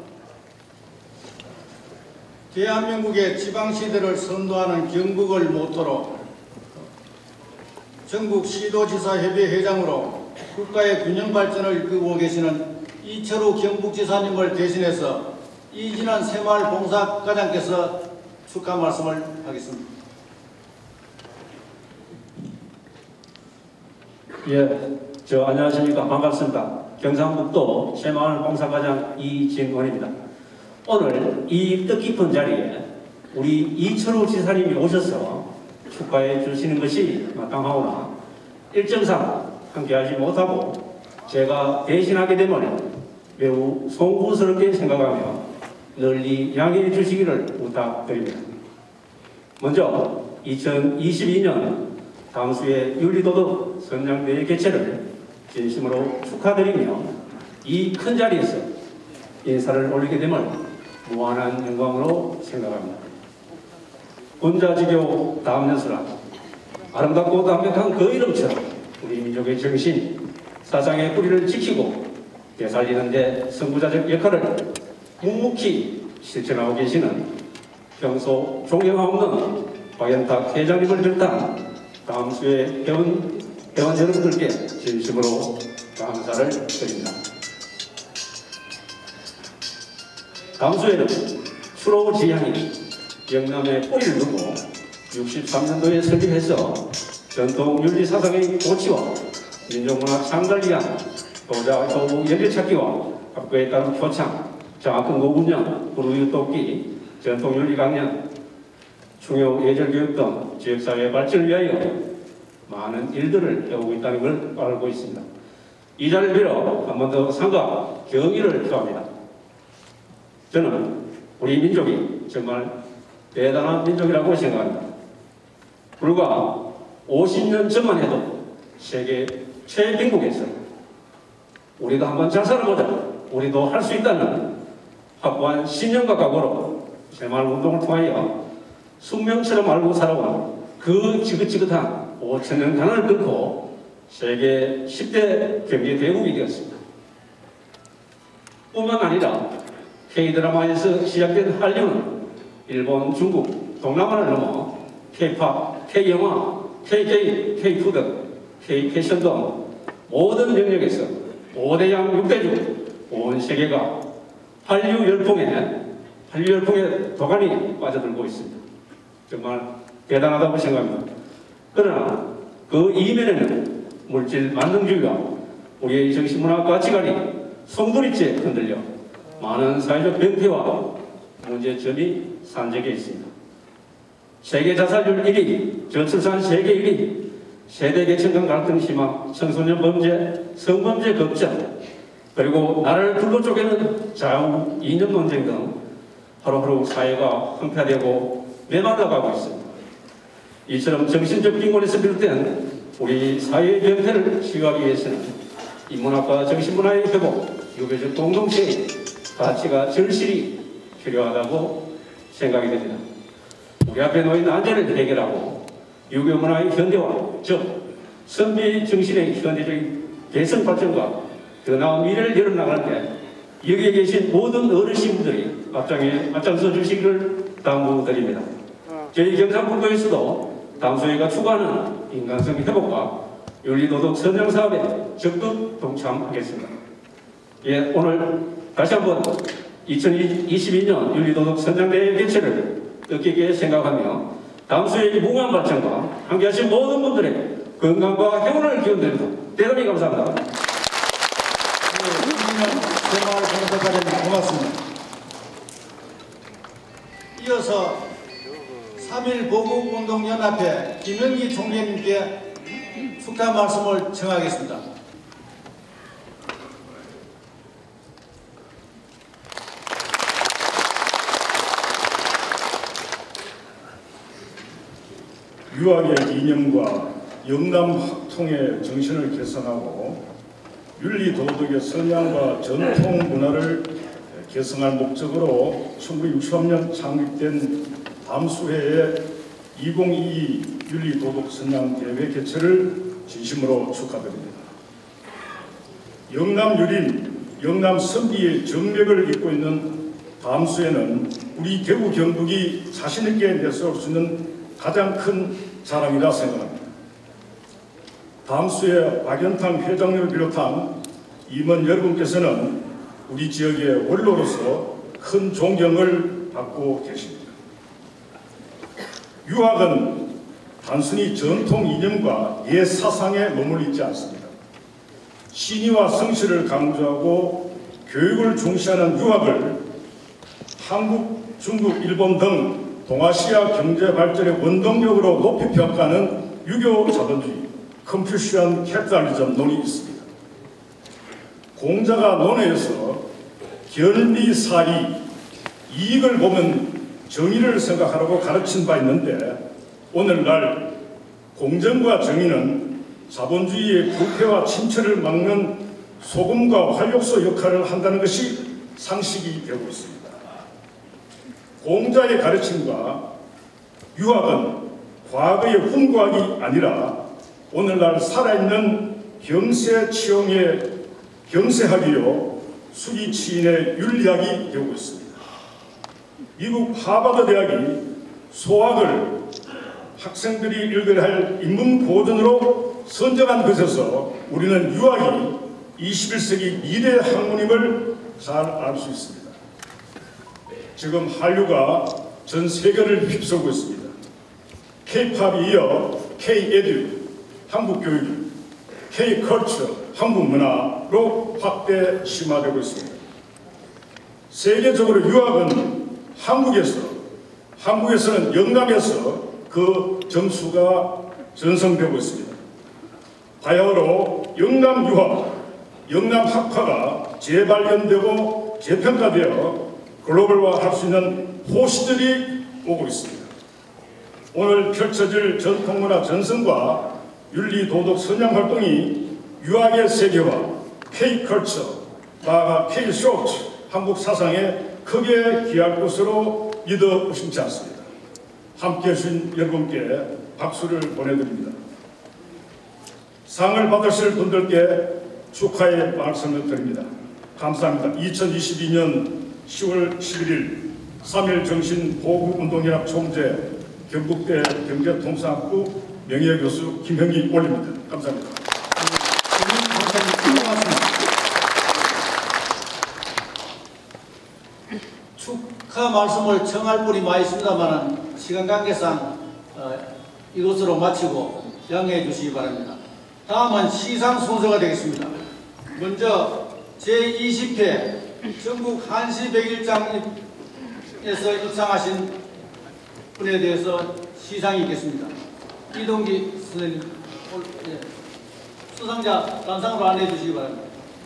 대한민국의 지방시대를 선도하는 경북을 모토로 전국 시도지사협의 회장으로 국가의 균형 발전을 이끌고 계시는 이철우 경북지사님을 대신해서 이진환 새마을 봉사과장께서 축하 말씀을 하겠습니다. 예, 저 안녕하십니까. 반갑습니다. 경상북도 새마을 봉사과장 이진원입니다. 오늘 이 뜻깊은 자리에 우리 이철우 지사님이 오셔서 축하해 주시는 것이 마땅하오나 일정상 함께하지 못하고 제가 대신하게 되면 매우 송구스럽게 생각하며 널리 양해해 주시기를 부탁드립니다. 먼저 이천이십이 년 담수의 윤리도덕 선양대회 개최를 진심으로 축하드리며 이 큰 자리에서 인사를 올리게 됨을 무한한 영광으로 생각합니다. 군자지교 다음연수라 아름답고 담백한 그 이름처럼 우리 민족의 정신, 사상의 뿌리를 지키고 되살리는 데 선구자적 역할을 묵묵히 실천하고 계시는 평소 존경하 없는 박연탁 회장님을 비롯한 담수의 회원, 회원 여러분들께 진심으로 감사를 드립니다. 담수회는 수로 지향이 영남의 뿌리를 두고 육십삼 년도에 설립해서 전통 윤리 사상의 고치와 민족문화 창달을 위한 도자 도구 연결찾기와 학교에 따른 표창, 장학금 운영, 구루유 돕기, 전통 윤리 강연, 중요 예절 교육 등 지역사회 발전을 위하여 많은 일들을 해오고 있다는 걸 알고 있습니다. 이 자리를 빌어 한 번 더 상과 경의를 표합니다. 저는 우리 민족이 정말 대단한 민족이라고 생각합니다. 불과 오십 년 전만 해도 세계 최빈국에서 우리도 한번 잘 살아보자, 우리도 할 수 있다는 확고한 신념과 각오로 새마을 운동을 통하여 숙명처럼 알고 살아온 그 지긋지긋한 오천 년 가난을 뚫고 세계 십 대 경제 대국이 되었습니다. 뿐만 아니라 K드라마에서 시작된 한류는 일본, 중국, 동남아를 넘어 K-팝, K-영화, K-게임, K-푸드, K-패션 등 모든 영역에서 오대양 육대주 온 세계가 한류 열풍에 한류 열풍에 도가니 빠져들고 있습니다. 정말 대단하다고 생각합니다. 그러나 그 이면에는 물질 만능주의와 우리의 정신문화 가치관이 송두리째 흔들려 많은 사회적 병폐와 문제점이 산적해 있습니다. 세계 자살률 일 위, 저출산 세계 일 위, 세대 계층 간 갈등 심화, 청소년 범죄, 성범죄 급증, 그리고 나라를 둘러 쪼개는 좌우 이념 논쟁 등 하루하루 사회가 황폐화되고 메말라가고 있습니다. 이처럼 정신적 빈곤에서 비롯된 우리 사회의 병폐를 치유하기 위해서는 인문학과 정신문화의 회복, 유교적 공동체의 가치가 절실히 필요하다고 생각이 됩니다. 우리 앞에 놓인 난제를 해결하고 유교 문화의 현대화, 즉 선비 정신의 현대적인 개선 발전과 더 나은 미래를 열어나가는데 여기에 계신 모든 어르신분들이 앞장에 앞장서 주시기를 당부드립니다. 저희 경상북도에서도 담수회가 추구하는 인간성 회복과 윤리도덕 선양 사업에 적극 동참하겠습니다. 예, 오늘 다시 한번 이천이십이 년 윤리도덕 선양대회 개최를 뜻깊게 생각하며 담수의 무궁한 발전과 함께하신 모든 분들의 건강과 행운을 기원드립니다. 대단히 감사합니다. 새마을 봉사과장님 고맙습니다. 이어서 삼일 보국운동연합회 김영기 총재님께 축하 말씀을 청하겠습니다. 유학의 이념과 영남학통의 정신을 개선하고 윤리도덕의 선양과 전통 문화를 개성할 목적으로 천구백육십삼 년 창립된 담수회의 이천이십이 윤리도덕 선양 대회 개최를 진심으로 축하드립니다. 영남유림, 영남선비의 정맥을 잇고 있는 담수회는 우리 대구 경북이 자신있게 내세울 수 있는 가장 큰 자랑이라 생각합니다. 담수회 박연탕 회장님을 비롯한 임원 여러분께서는 우리 지역의 원로로서 큰 존경을 받고 계십니다. 유학은 단순히 전통 이념과 옛 사상에 머물러 있지 않습니다. 신의와 성실을 강조하고 교육을 중시하는 유학을 한국, 중국, 일본 등 동아시아 경제 발전의 원동력으로 높이 평가하는 유교 자본주의, 컨퓨시안 캐피탈리즘 논이 있습니다. 공자가 논에서 결리사리, 이익을 보면 정의를 생각하라고 가르친 바 있는데 오늘날 공정과 정의는 자본주의의 부패와 침체를 막는 소금과 활력소 역할을 한다는 것이 상식이 되고 있습니다. 공자의 가르침과 유학은 과거의 훈과학이 아니라 오늘날 살아있는 경세치용의 경세학이요 수리치인의 윤리학이 되고 있습니다. 미국 하버드 대학이 소학을 학생들이 읽어야 할 인문 고전으로 선정한 것에서 우리는 유학이 이십일 세기 미래 학문임을 잘 알 수 있습니다. 지금 한류가 전 세계를 휩쓸고 있습니다. K-팝에 이어 K-에듀, 한국교육, K-컬처, 한국문화로 확대 심화되고 있습니다. 세계적으로 유학은 한국에서, 한국에서는 영남에서 그 점수가 전성되고 있습니다. 바야흐로 영남 유학, 영남 학파가 재발견되고 재평가되어 글로벌화할 수 있는 호시들이 오고 있습니다. 오늘 펼쳐질 전통문화 전승과 윤리도덕 선양 활동이 유학의 세계화, K-컬처, 나아가 K-쇼트, 한국 사상에 크게 기할 것으로 믿어 의심치 않습니다. 함께해 주신 여러분께 박수를 보내드립니다. 상을 받으실 분들께 축하의 말씀을 드립니다. 감사합니다. 이천이십이 년 시월 십일일 삼일 정신 보국운동연합 총재 경북대 경제통상학부 명예교수 김형기 올립니다. 감사합니다. 축하 말씀을 청할 분이 많이 있습니다만 시간 관계상 어, 이것으로 마치고 양해해 주시기 바랍니다. 다음은 시상 순서가 되겠습니다. 먼저 제이십 회 전국 한시 백일장에서 입상하신 분에 대해서 시상이 있겠습니다. 이동기 선생님, 예, 수상자 단상으로 안내해 주시기 바랍니다.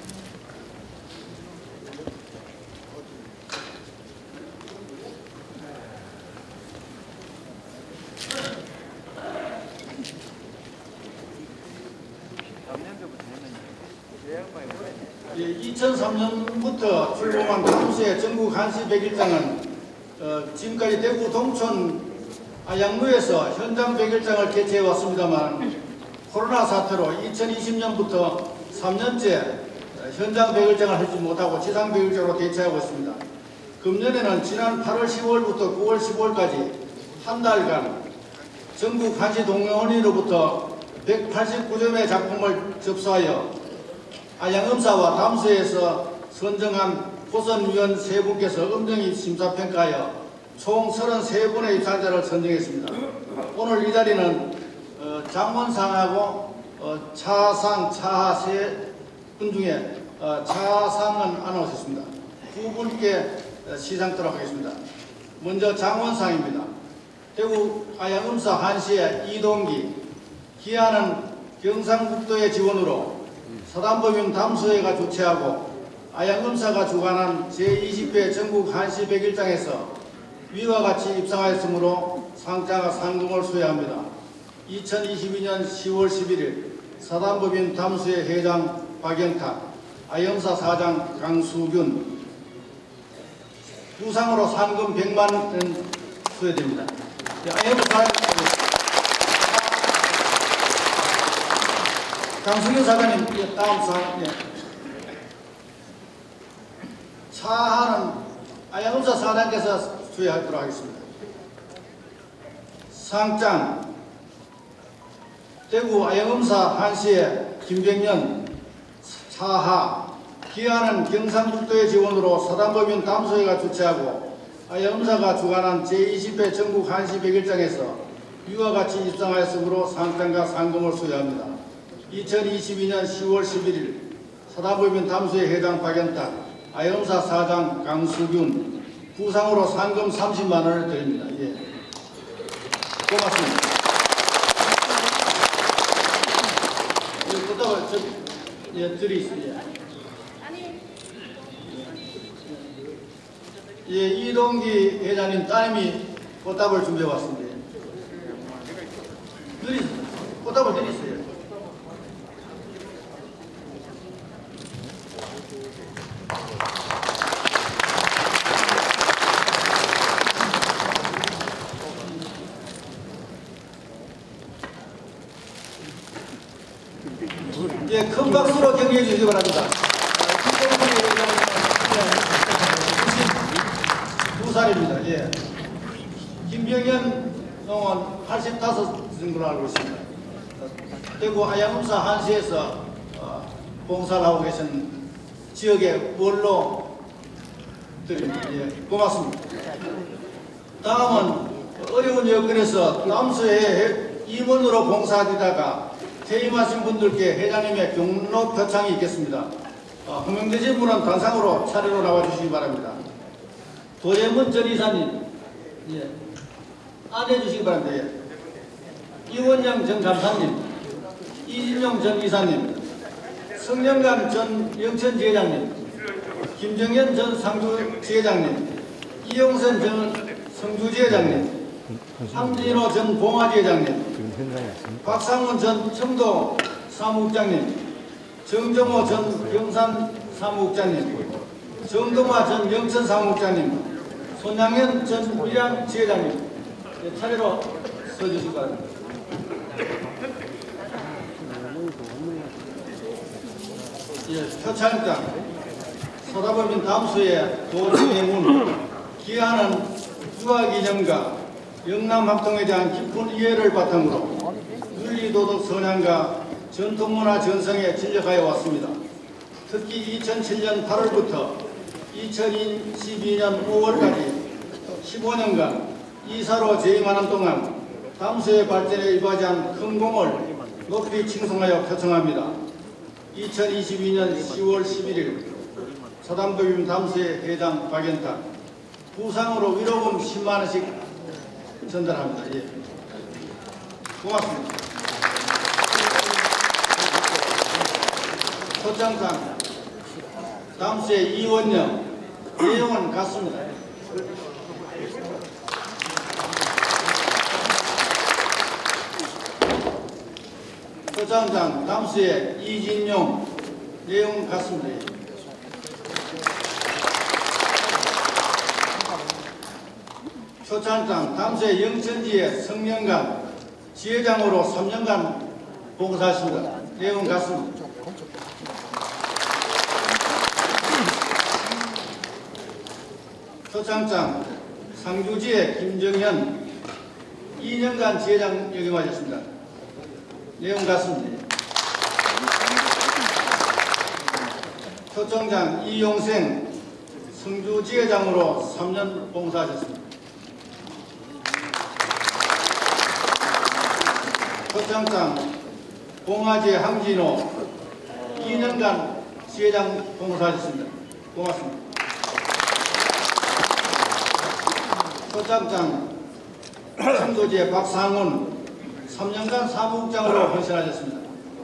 예, 이천삼 년부터 출범한 담수의 전국 한시 백일장은 어, 지금까지 대구 동촌 아양루에서 현장 백일장을 개최해 왔습니다만 코로나 사태로 이천이십 년부터 삼 년째 현장 백일장을 하지 못하고 지상 백일장으로 개최하고 있습니다. 금년에는 지난 팔월 십오일부터 구월 십오일까지 한 달간 전국 한시 동호원으로부터 백팔십구 점의 작품을 접수하여 아양음사와 담수에서 선정한 호선위원 세 분께서 엄정히 심사평가하여 총 서른세 분의 입상자를 선정했습니다. 오늘 이 자리는 어, 장원상하고 어, 차상, 차하 세 분 중에 어, 차상은 안 오셨습니다. 두 분께 시상토록 하겠습니다. 먼저 장원상입니다. 대구 아양음사 한시의 이동기, 기아는 경상북도의 지원으로 사단법인 담수회가 주최하고 아양음사가 주관한 제이십 회 전국 한시 백일장에서 위와 같이 입상하였으므로 상장과 상금을 수여합니다. 이천이십이 년 시월 십일일 사단법인 담수회 회장 박영탁, 아양음사 사장 강수균, 부상으로 상금 백만 원 수여됩니다. 아양음사 강수균 사장님, 다음 사항. 네. 차하는 아양음사 사장께서 수여하도록 하겠습니다. 상장 대구 아양음사 한시의 김병년 차하, 기아는 경상북도의 지원으로 사단법인 담수회가 주최하고 아양음사가 주관한 제이십 회 전국 한시 백일장에서 위와 같이 입상하였으므로 상장과 상금을 수여합니다. 이천이십이 년 시월 십일일 사단법인 담수회 회장 박영탁, 아양음사 사장 강수균, 부상으로 상금 삼십만 원을 드립니다. 예. 고맙습니다. 이거 저, 예, 드리겠습니다. 예, 이동기 회장님 따님이 꽃다발 준비해 왔습니다. 드리세요. 꽃다발 드리세요. 예, 큰 박수로 격려해 주시기 바랍니다. 구십이 살입니다. 예. 김병현 농원 팔십오 정도로 알고 있습니다. 대구 아양음사 한시에서 어, 봉사를 하고 계신 지역의 원로 드립니다. 예, 고맙습니다. 다음은 어려운 여건에서 남수에 임원으로 봉사하다가 퇴임하신 분들께 회장님의 경로 표창이 있겠습니다. 어, 호명되신 분은 단상으로 차례로 나와주시기 바랍니다. 도재문 전 이사님, 예, 안내해 주시기 바랍니다. 예. 이원영 전 감사님, 이진용 전 이사님, 성령관 전 영천지회장님, 김정현 전 상주지회장님, 이용선 전 성주지회장님, 함진호 전 봉화지회장님, 박상훈 전 청도 사무국장님, 정정호 전 경산 사무국장님, 정동화 전 영천 사무국장님, 손양현 전 밀양 지회장님, 네, 차례로 서주시기 바랍니다. 예, 표창장 사단법인 담수의 도진해문, 기하는 유아기념과 영남합동에 대한 깊은 이해를 바탕으로 윤리도덕 선양과 전통문화 전성에 진력하여 왔습니다. 특히 이천칠 년 팔월부터 이천이십이 년 오월까지 십오 년간 이사로 재임하는 동안 담수의 발전에 이바지한 큰 공을 높이 칭송하여 표창합니다. 이천이십이 년 시월 십일일 사단법인 담수의 회장 박연탁, 부상으로 위로금 십만 원씩 전달합니다. 예. 고맙습니다. 표창장 담수의 이원영, 내용은 같습니다. 표창장 담수의 이진용, 내용은 같습니다. 표창장 담수의 영천지의 성년간 지회장으로 삼 년간 봉사하십니다. 내용은 같습니다. 표창장 상주지의 김정현 이 년간 지회장 역임하셨습니다. 내용 같습니다. 초청장 이용생 성주지회장으로 삼 년 봉사하셨습니다. 초청장 봉화지 항진호 이 년간 지회장 봉사하셨습니다. 고맙습니다. 초청장 청도지회 박상훈 삼 년간 사무국장으로 헌신하셨습니다.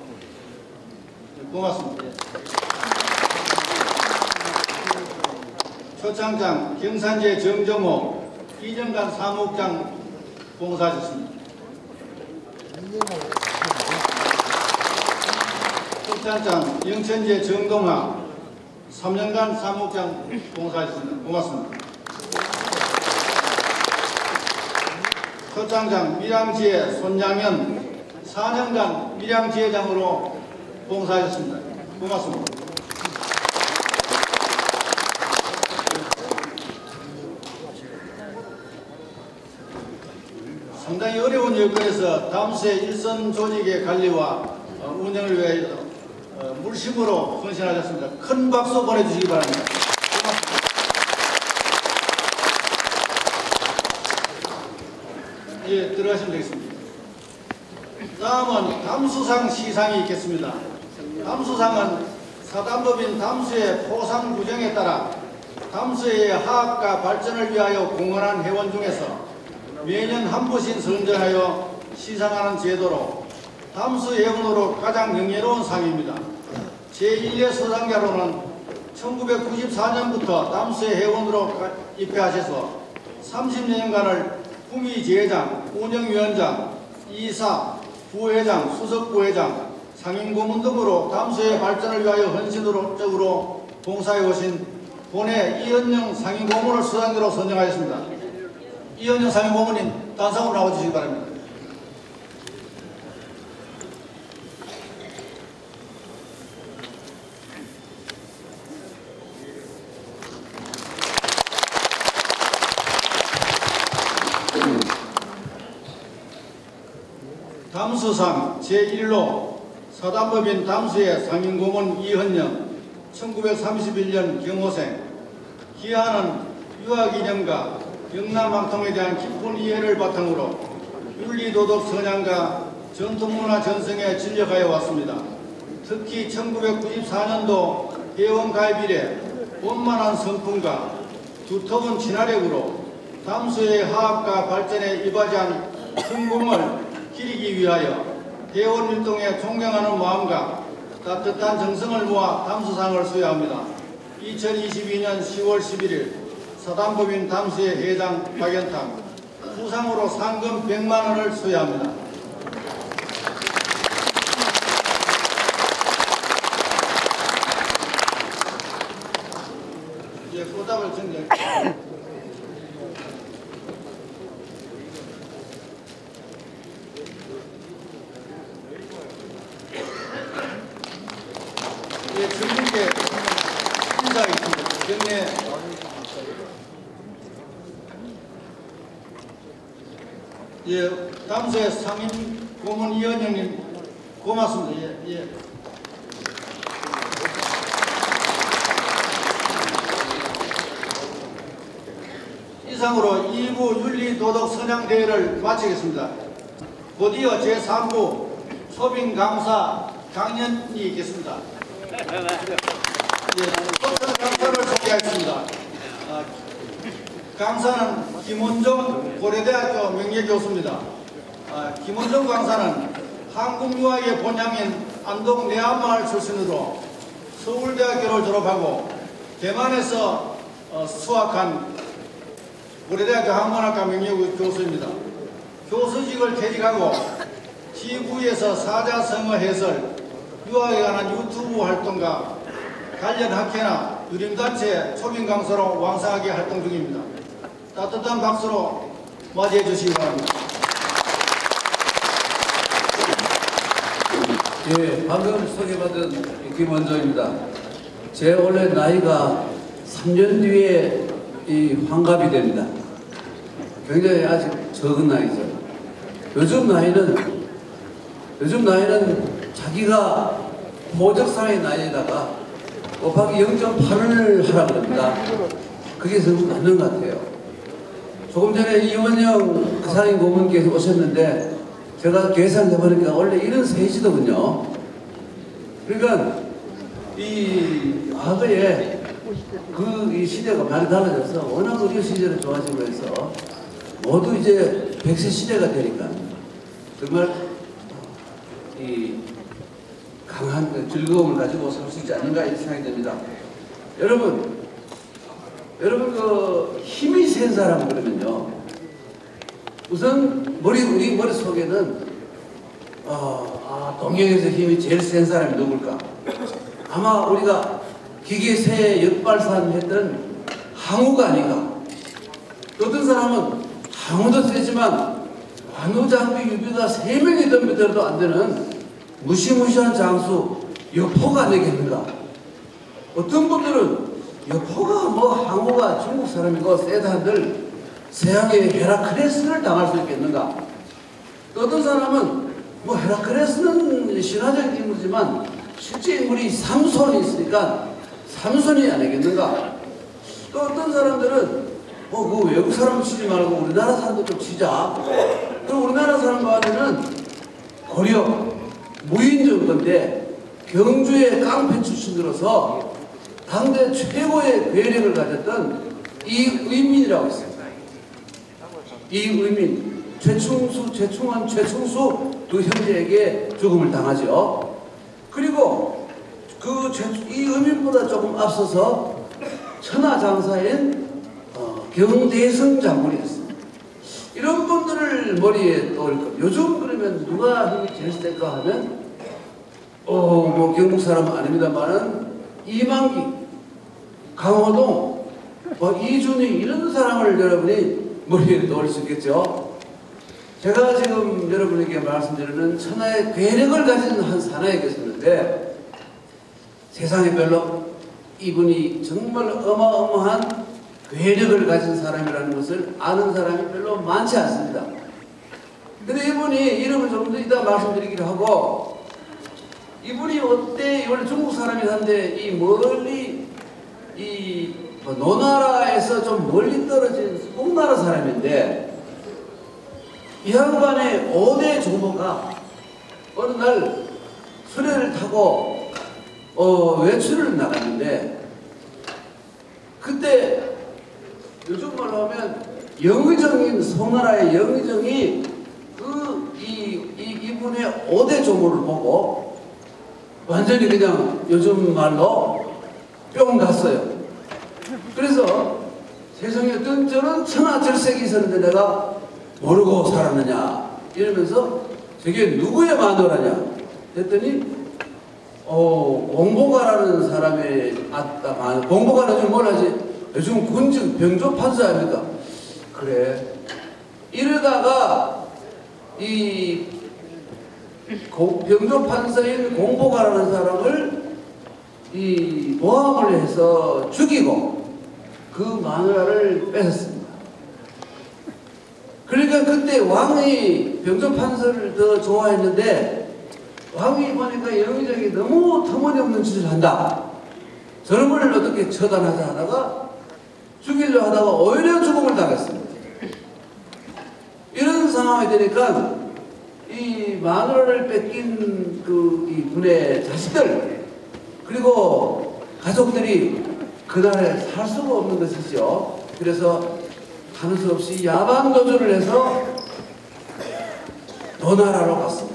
고맙습니다. 초청장 경산지회 정정호 이 년간 사무국장 봉사하셨습니다. 초청장 영천지회 정동아 삼 년간 사무국장 봉사하셨습니다. 고맙습니다. 초청장 밀양지회 손양현 사 년간 밀양지회장으로 봉사하셨습니다. 고맙습니다. 상당히 어려운 여건에서 담수의 일선 조직의 관리와 운영을 위해 물심으로 헌신하셨습니다. 큰 박수 보내주시기 바랍니다. 고맙습니다. 예, 들어가시면 되겠습니다. 다음은 담수상 시상이 있겠습니다. 담수상은 사단법인 담수의 포상 규정에 따라 담수의 화합과 발전을 위하여 공헌한 회원 중에서 매년 한 분씩 선정하여 시상하는 제도로 담수 회원으로 가장 명예로운 상입니다. 제일 회 수상자로는 천구백구십사 년부터 담수의 회원으로 입회하셔서 삼십 년간을 구미지회장, 운영위원장, 이사, 부회장, 수석부회장, 상임고문 등으로 담수의 발전을 위하여 헌신적으로 봉사해 오신 본회 이현영 상임고문을 수상자로 선정하였습니다. 이현영 상임고문님 단상으로 나와주시기 바랍니다. 담수상 제일 호 사단법인 담수의 상임고문 이현영 천구백삼십일 년 경호생 기하는 유아기념과 영남왕통에 대한 깊은 이해를 바탕으로 윤리도덕 선양과 전통문화 전승에 진력하여 왔습니다. 특히 천구백구십사 년도 회원가입 이래 원만한 성품과 두터운 친화력으로 담수의 화합과 발전에 이바지한 성공을 기리기 위하여 회원일동에 존경하는 마음과 따뜻한 정성을 모아 담수상을 수여합니다. 이천이십이 년 시월 십일일 사단법인 담수의 회장 박연탁 후상으로 상금 백만 원을 수여합니다. 이제 보답을 정리할게요. 예, 전국에 인사가 있습니다. 경례 예, 담수의 상임 고문 이현영님 고맙습니다. 예, 예. 이상으로 이 부 윤리도덕 선양대회를 마치겠습니다. 곧이어 제삼 부 소빙 강사 강연이 있겠습니다. 예, 어떤 강사를 소개하겠습니다. 아, 강사는 김원종 고려대학교 명예교수입니다. 아, 김원종 강사는 한국유학의 본향인 안동 내암마을 출신으로 서울대학교를 졸업하고 대만에서 어, 수학한 고려대학교 한문학과 명예교수입니다. 교수직을 퇴직하고 지구에서 사자성어 해설, 유학에 관한 유튜브 활동과 관련 학회나 유림단체 초빙 강사로 왕성하게 활동 중입니다. 따뜻한 박수로 맞이해 주시기 바랍니다. 예, 방금 소개받은 김원정입니다. 제 원래 나이가 삼 년 뒤에 이 환갑이 됩니다. 굉장히 아직 적은 나이죠. 요즘 나이는 요즘 나이는 자기가 보적상의 나이에다가 곱하기 영 점 팔을 하라고 합니다. 그게 좀 맞는 것 같아요. 조금 전에 이원영 상임 고문께서 오셨는데 제가 계산을 해보니까 원래 이런 세시더군요. 그러니까 이 과거에 그 이 시대가 많이 달라져서 워낙 의료 시절이 좋아지고 해서 모두 이제 백 세 시대가 되니까 정말 이 강한 즐거움을 가지고 살 수 있지 않는가 이런 생각이 듭니다. 여러분, 여러분 그 힘이 센 사람 그러면요. 우선 머리 우리 머릿 속에는 어, 아, 동경에서 힘이 제일 센 사람이 누굴까? 아마 우리가 기계세에 역발산했던 항우가 아닌가. 어떤 사람은 항우도 세지만 관우장비 유비가 세 명이 덤비더라도 안 되는 무시무시한 장수 여포가 되겠는가. 어떤 분들은 여포가 뭐 항우가 중국 사람이고 세다 한들 서양의 헤라클레스를 당할 수 있겠는가. 또 어떤 사람은 뭐 헤라클레스는 신화적인 인물이지만 실제 인물이 삼손이 있으니까 삼손이 아니겠는가. 또 어떤 사람들은 어, 그 외국 사람 치지 말고 우리나라 사람도 좀 치자. 그럼 우리나라 사람과는 고려 무인 정도인데 경주의 깡패 출신으로서 당대 최고의 괴력을 가졌던 이의민이라고 있습니다. 이의민, 최충수, 최충원, 최충수 두 형제에게 죽음을 당하죠. 그리고 그 이의민보다 조금 앞서서 천하장사인 어, 경대성 장군이었습니다. 이런 분들을 머리에 떠올 것. 요즘 그러면 누가 힘이 제일 셀까 하면 어, 뭐 경북 사람은 아닙니다만은 이만기, 강호동, 뭐 이준희 이런 사람을 여러분이 머리에 떠올 수 있겠죠. 제가 지금 여러분에게 말씀드리는 천하의 괴력을 가진 한 사나이가 계셨는데 세상에 별로 이분이 정말 어마어마한 괴력을 가진 사람이라는 것을 아는 사람이 별로 많지 않습니다. 근데 이분이 이름을 좀 더 이따 말씀드리기로 하고, 이분이 어때 원래 중국 사람이 한데 이 멀리 이 노나라에서 좀 멀리 떨어진 송나라 사람인데 이 양반의 오 대 조모가 어느 날 수레를 타고 어, 외출을 나갔는데 그때 요즘 말로 하면 영의정인 송나라의 영의정이 그 이 이, 이분의 오 대 조모를 보고 완전히 그냥 요즘 말로 뿅 갔어요. 그래서 세상에 어떤 저런 천하절색이 있었는데 내가 모르고 살았느냐 이러면서 저게 누구의 마누라냐 했더니 어, 공보가라는 사람의 아따 마누라. 공보가는 요즘 뭘 하지? 요즘 군직 병조 판사 아닙니까? 그래. 이러다가 이 병조 판사인 공보가라는 사람을 이 모함을 해서 죽이고 그 마누라를 뺏었습니다. 그러니까 그때 왕이 병조 판사를 더 좋아했는데 왕이 보니까 영의정이 너무 터무니없는 짓을 한다. 저놈을 어떻게 처단하자 하다가 죽이려 하다가 오히려 죽음을 당했습니다. 이런 상황이 되니까 이 마누라를 뺏긴 그 이 분의 자식들 그리고 가족들이 그날에 살 수가 없는 것이죠. 그래서 하는 수 없이 야반 도주를 해서 노나라로 갔습니다.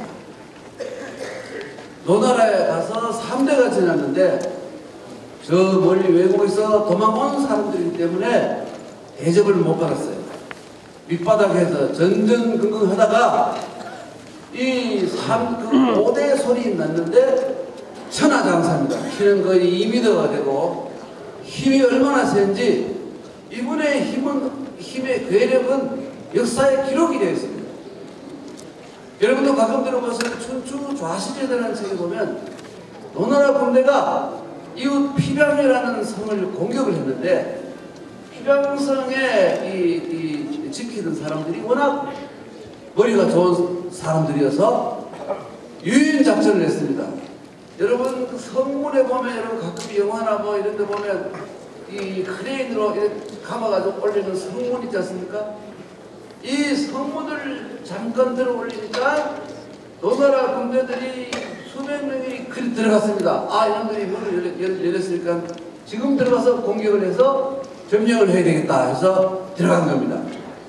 노나라에 가서 삼 대가 지났는데 저 멀리 외국에서 도망온 사람들이기 때문에 대접을 못 받았어요. 밑바닥에서 전전긍긍하다가 이 삼, 그 오 대 소리 났는데 천하장사입니다. 키는 거의 이 미터가 되고 힘이 얼마나 센지 이분의 힘은, 힘의 괴력은 역사의 기록이 되어 있습니다. 여러분도 가끔 들어보세요. 춘추 좌시제도라는 책에 보면 노나라 군대가 이웃 피병이라는 성을 공격을 했는데 피병성에 이, 이 지키던 사람들이 워낙 머리가 좋은 사람들이어서 유인 작전을 했습니다. 여러분 그 성문에 보면 여러분 가끔 영화나 뭐 이런 데 보면 이 크레인으로 이렇게 감아가지고 올리는 성문 있지 않습니까? 이 성문을 잠깐 들어 올리니까 노나라 군대들이 수백 명이 그 들어갔습니다. 아, 이놈들이 문을 열, 열, 열렸으니까 지금 들어가서 공격을 해서 점령을 해야 되겠다 해서 들어간 겁니다.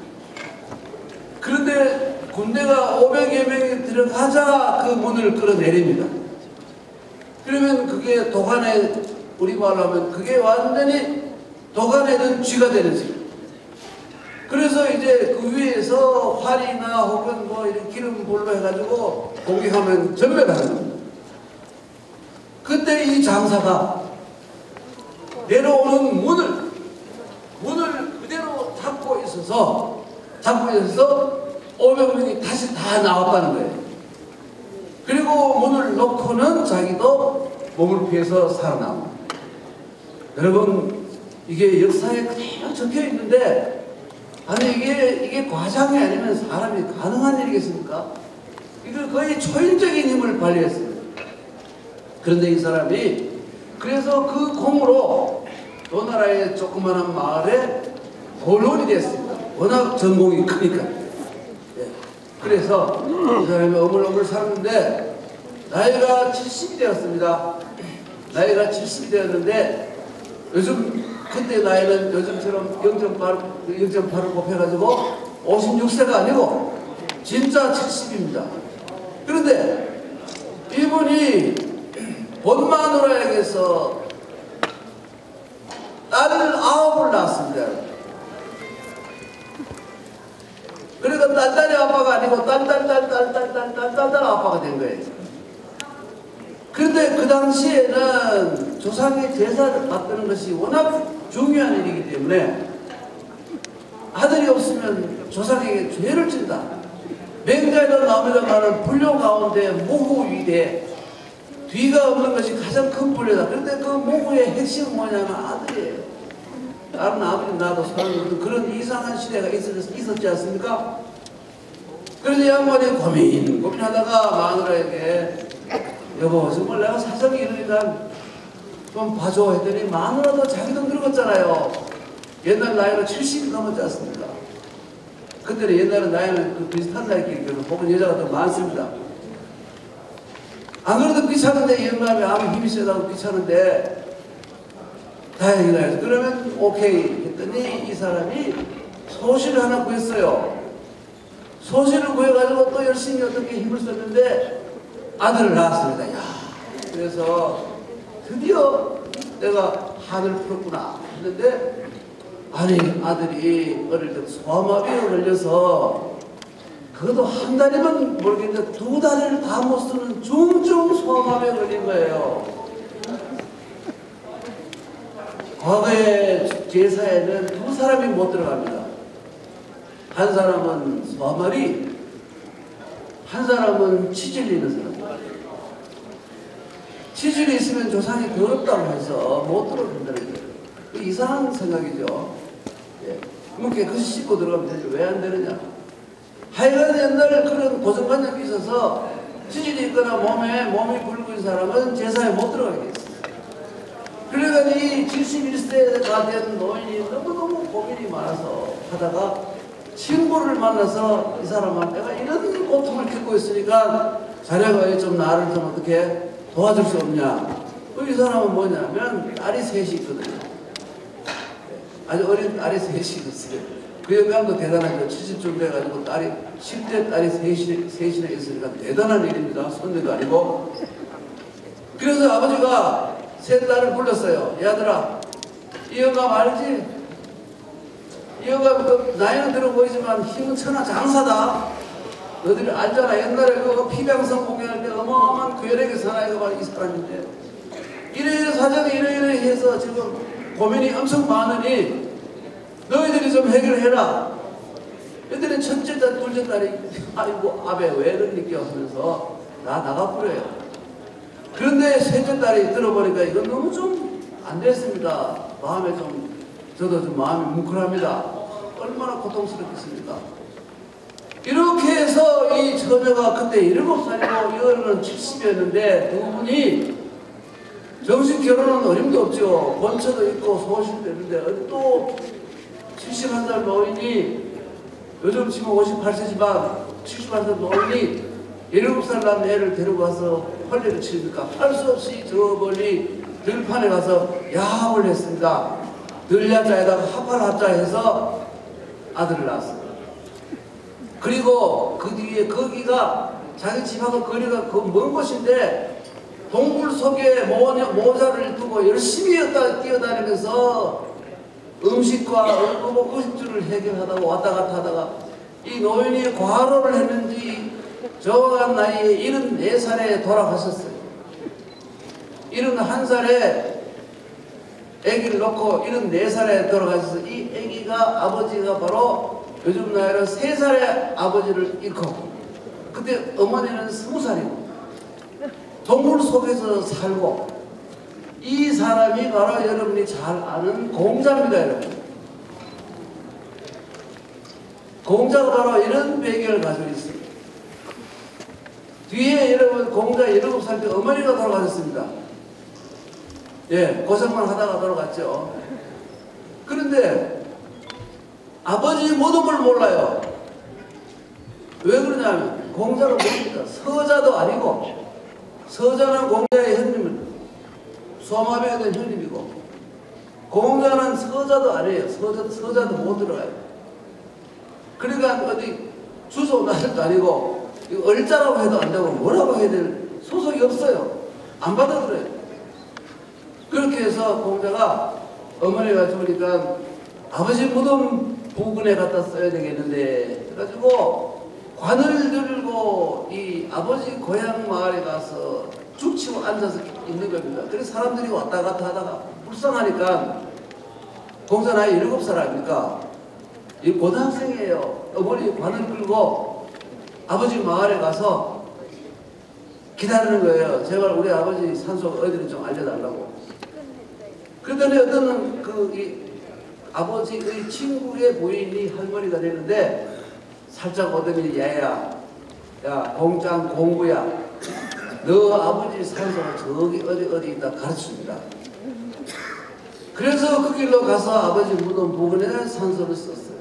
그런데 군대가 오백여 명이 들어가자 그 문을 끌어내립니다. 그러면 그게 도간에, 우리말로 하면 그게 완전히 도간에 든 쥐가 되는 거죠. 그래서 이제 그 위에서 활이나 혹은 뭐 이런 기름불로 해가지고 공격하면 전멸하는 겁니다. 그때 이 장사가 내려오는 문을 문을 그대로 잡고 있어서 잡고 있어서 오백 명이 다시 다 나왔다는 거예요. 그리고 문을 놓고는 자기도 몸을 피해서 살아남아. 여러분 이게 역사에 그대로 적혀 있는데 아니 이게 이게 과장이 아니면 사람이 가능한 일이겠습니까? 이거 거의 초인적인 힘을 발휘했어요. 그런데 이 사람이 그래서 그 공으로 노나라의 조그마한 마을에 본원이 됐습니다. 워낙 전공이 크니까. 예. 그래서 이 사람이 어물어물 살았는데 나이가 칠십이 되었습니다. 나이가 칠십이 되었는데 요즘 그때 나이는 요즘처럼 영 점 팔을 곱해가지고 오십육 세가 아니고 진짜 칠십입니다. 그런데 이분이 본마누라에게서 딸을 아홉을 낳았습니다. 그러니까 딸딸이 아빠가 아니고 딸딸딸딸딸딸딸딸 아빠가 된 거예요. 그런데 그 당시에는 조상의 제사를 받드는 것이 워낙 중요한 일이기 때문에 아들이 없으면 조상에게 죄를 진다. 맹자에도 나옵니다만 불교 가운데 모후위대 뒤가 없는 것이 가장 큰 불교다. 그런데 그 모후의 핵심은 뭐냐면 아들이에요. 다른 아버지 나도 서는 그런 이상한 시대가 있었지 않습니까? 그래서 양반이 고민 고민하다가 마누라에게 여보 정말 내가 사정이 이러니까 좀 봐줘 했더니 마누라도 자기도 늙었잖아요. 옛날 나이가 칠십이 넘었지 않습니까? 그때는 옛날에 나이는 그 비슷한 나이끼리 혹은 여자가 더 많습니다. 안 그래도 귀찮은데 영감이 아무 힘이 세다고 귀찮은데 다행이다 해서 그러면 오케이 했더니 이 사람이 소실을 하나 구했어요. 소실을 구해가지고 또 열심히 어떻게 힘을 썼는데 아들을 낳았습니다. 야, 그래서 드디어 내가 한을 풀었구나 했는데 아니 아들이 어릴 때 소아마비에 걸려서 그것도 한 달이면 모르겠는데 두 달을 다 못 쓰는 중증 소아마비에 걸린 거예요. 과거의 제사에는 두 사람이 못 들어갑니다. 한 사람은 소아마비, 한 사람은 치질이 있는 사람. 치질이 있으면 조상이 더럽다고 해서 못 들어간다는 거예요. 이상한 생각이죠. 예. 뭐 깨끗이 씻고 들어가면 되죠. 왜 안 되느냐. 하여간 옛날 그런 고정관념이 있어서 치질이 있거나 몸에 몸이 붉은 사람은 제사에 못 들어가겠어요. 그러니까 이 칠십일 세가 된 노인이 너무너무 고민이 많아서 하다가 친구를 만나서 이 사람아 내가 이런 고통을 겪고 있으니까 자네가 좀 나를 좀 어떻게 도와줄 수 없냐. 이 사람은 뭐냐면 딸이 셋이 있거든요. 아주 어린 딸이 셋이 있어요. 그 영감도 대단하죠. 칠십쯤 돼가지고 딸이 십 대 딸이 셋이, 셋이나 있으니까 대단한 일입니다. 손녀도 아니고. 그래서 아버지가 세 딸을 불렀어요. 얘들아 이 영감 알지? 이 영감 그 나이는 들어 보이지만 힘은 천하 장사다. 너희들 알잖아. 옛날에 그 피병성 공연할 때 어마어마한 괴력의 사나이가 바로 이 사람인데 이래이래 사정이 이래이래 해서 지금 고민이 엄청 많으니 너희들이 좀 해결해라. 얘들이 첫째 딸, 둘째 딸이 아이고 아베 왜 이러니까 하면서 나 나가버려요. 그런데 셋째 딸이 들어보니까 이건 너무 좀 안 됐습니다. 마음에 좀 저도 좀 마음이 뭉클합니다. 얼마나 고통스럽겠습니까? 이렇게 해서 이 처녀가 그때 일곱 살이고 이거는 칠십이었는데 두 분이 정식 결혼은 어림도 없죠. 본처도 있고 소실도 있는데 어디 또 칠십한 살 노인이 요즘 지금 오십팔 세지만 칠십한 살 노인이 일곱 살 난 애를 데리고 가서 혼례를 치르니까 할 수 없이 저 멀리 들판에 가서 야합을 했습니다. 들야자에다가 합할합자 해서 아들을 낳았습니다. 그리고 그 뒤에 거기가 자기 집하고 거리가 그 먼 곳인데 동굴 속에 모자를 두고 열심히 뛰어다니면서 음식과 음식줄을 해결하다가 왔다 갔다 하다가 이 노인이 과로를 했는지 저한 나이에 일흔네 살에 돌아가셨어요. 일흔한 살에 아기를 놓고 일흔네 살에 돌아가셔서 이 아기가 아버지가 바로 요즘 나이로 세 살에 아버지를 잃고 그때 어머니는 스무 살이고 동굴 속에서 살고 이 사람이 바로 여러분이 잘 아는 공자입니다. 여러분. 공자가 바로 이런 배경을 가지고 있습니다. 뒤에 여러분 공자 일곱 살 때 어머니가 돌아가셨습니다. 예, 고생만 하다가 돌아갔죠. 그런데 아버지 모든 걸 몰라요. 왜 그러냐면 공자가 뭡니까? 서자도 아니고 서자는 공자의 형님은 소마비에 된 형님이고 공자는 서자도 아니에요. 서자, 서자도 못 들어가요. 그러니까 어디 주소 나설도 아니고 얼자라고 해도 안 되고 뭐라고 해야 될 소속이 없어요. 안 받아들여요. 그렇게 해서 공자가 어머니가 죽으니까 아버지 무덤 부근에 갖다 써야 되겠는데 그래가지고 관을 들고 이 아버지 고향 마을에 가서 죽치고 앉아서 있는 겁니다. 그래서 사람들이 왔다 갔다 하다가 불쌍하니까 공자 나이 일곱 살 아닙니까? 이 고등학생이에요. 어머니 관을 끌고 아버지 마을에 가서 기다리는 거예요. 제발 우리 아버지 산소 어디를 좀 알려달라고. 그랬더니 어떤 그 이 아버지의 친구의 부인이 할머니가 되는데 살짝 오더니 야야 야 공장 공부야 너 아버지 산소가 저기 어디 어디 있다 가르칩니다. 그래서 그 길로 가서 아버지 무덤 부근에 산소를 썼어요.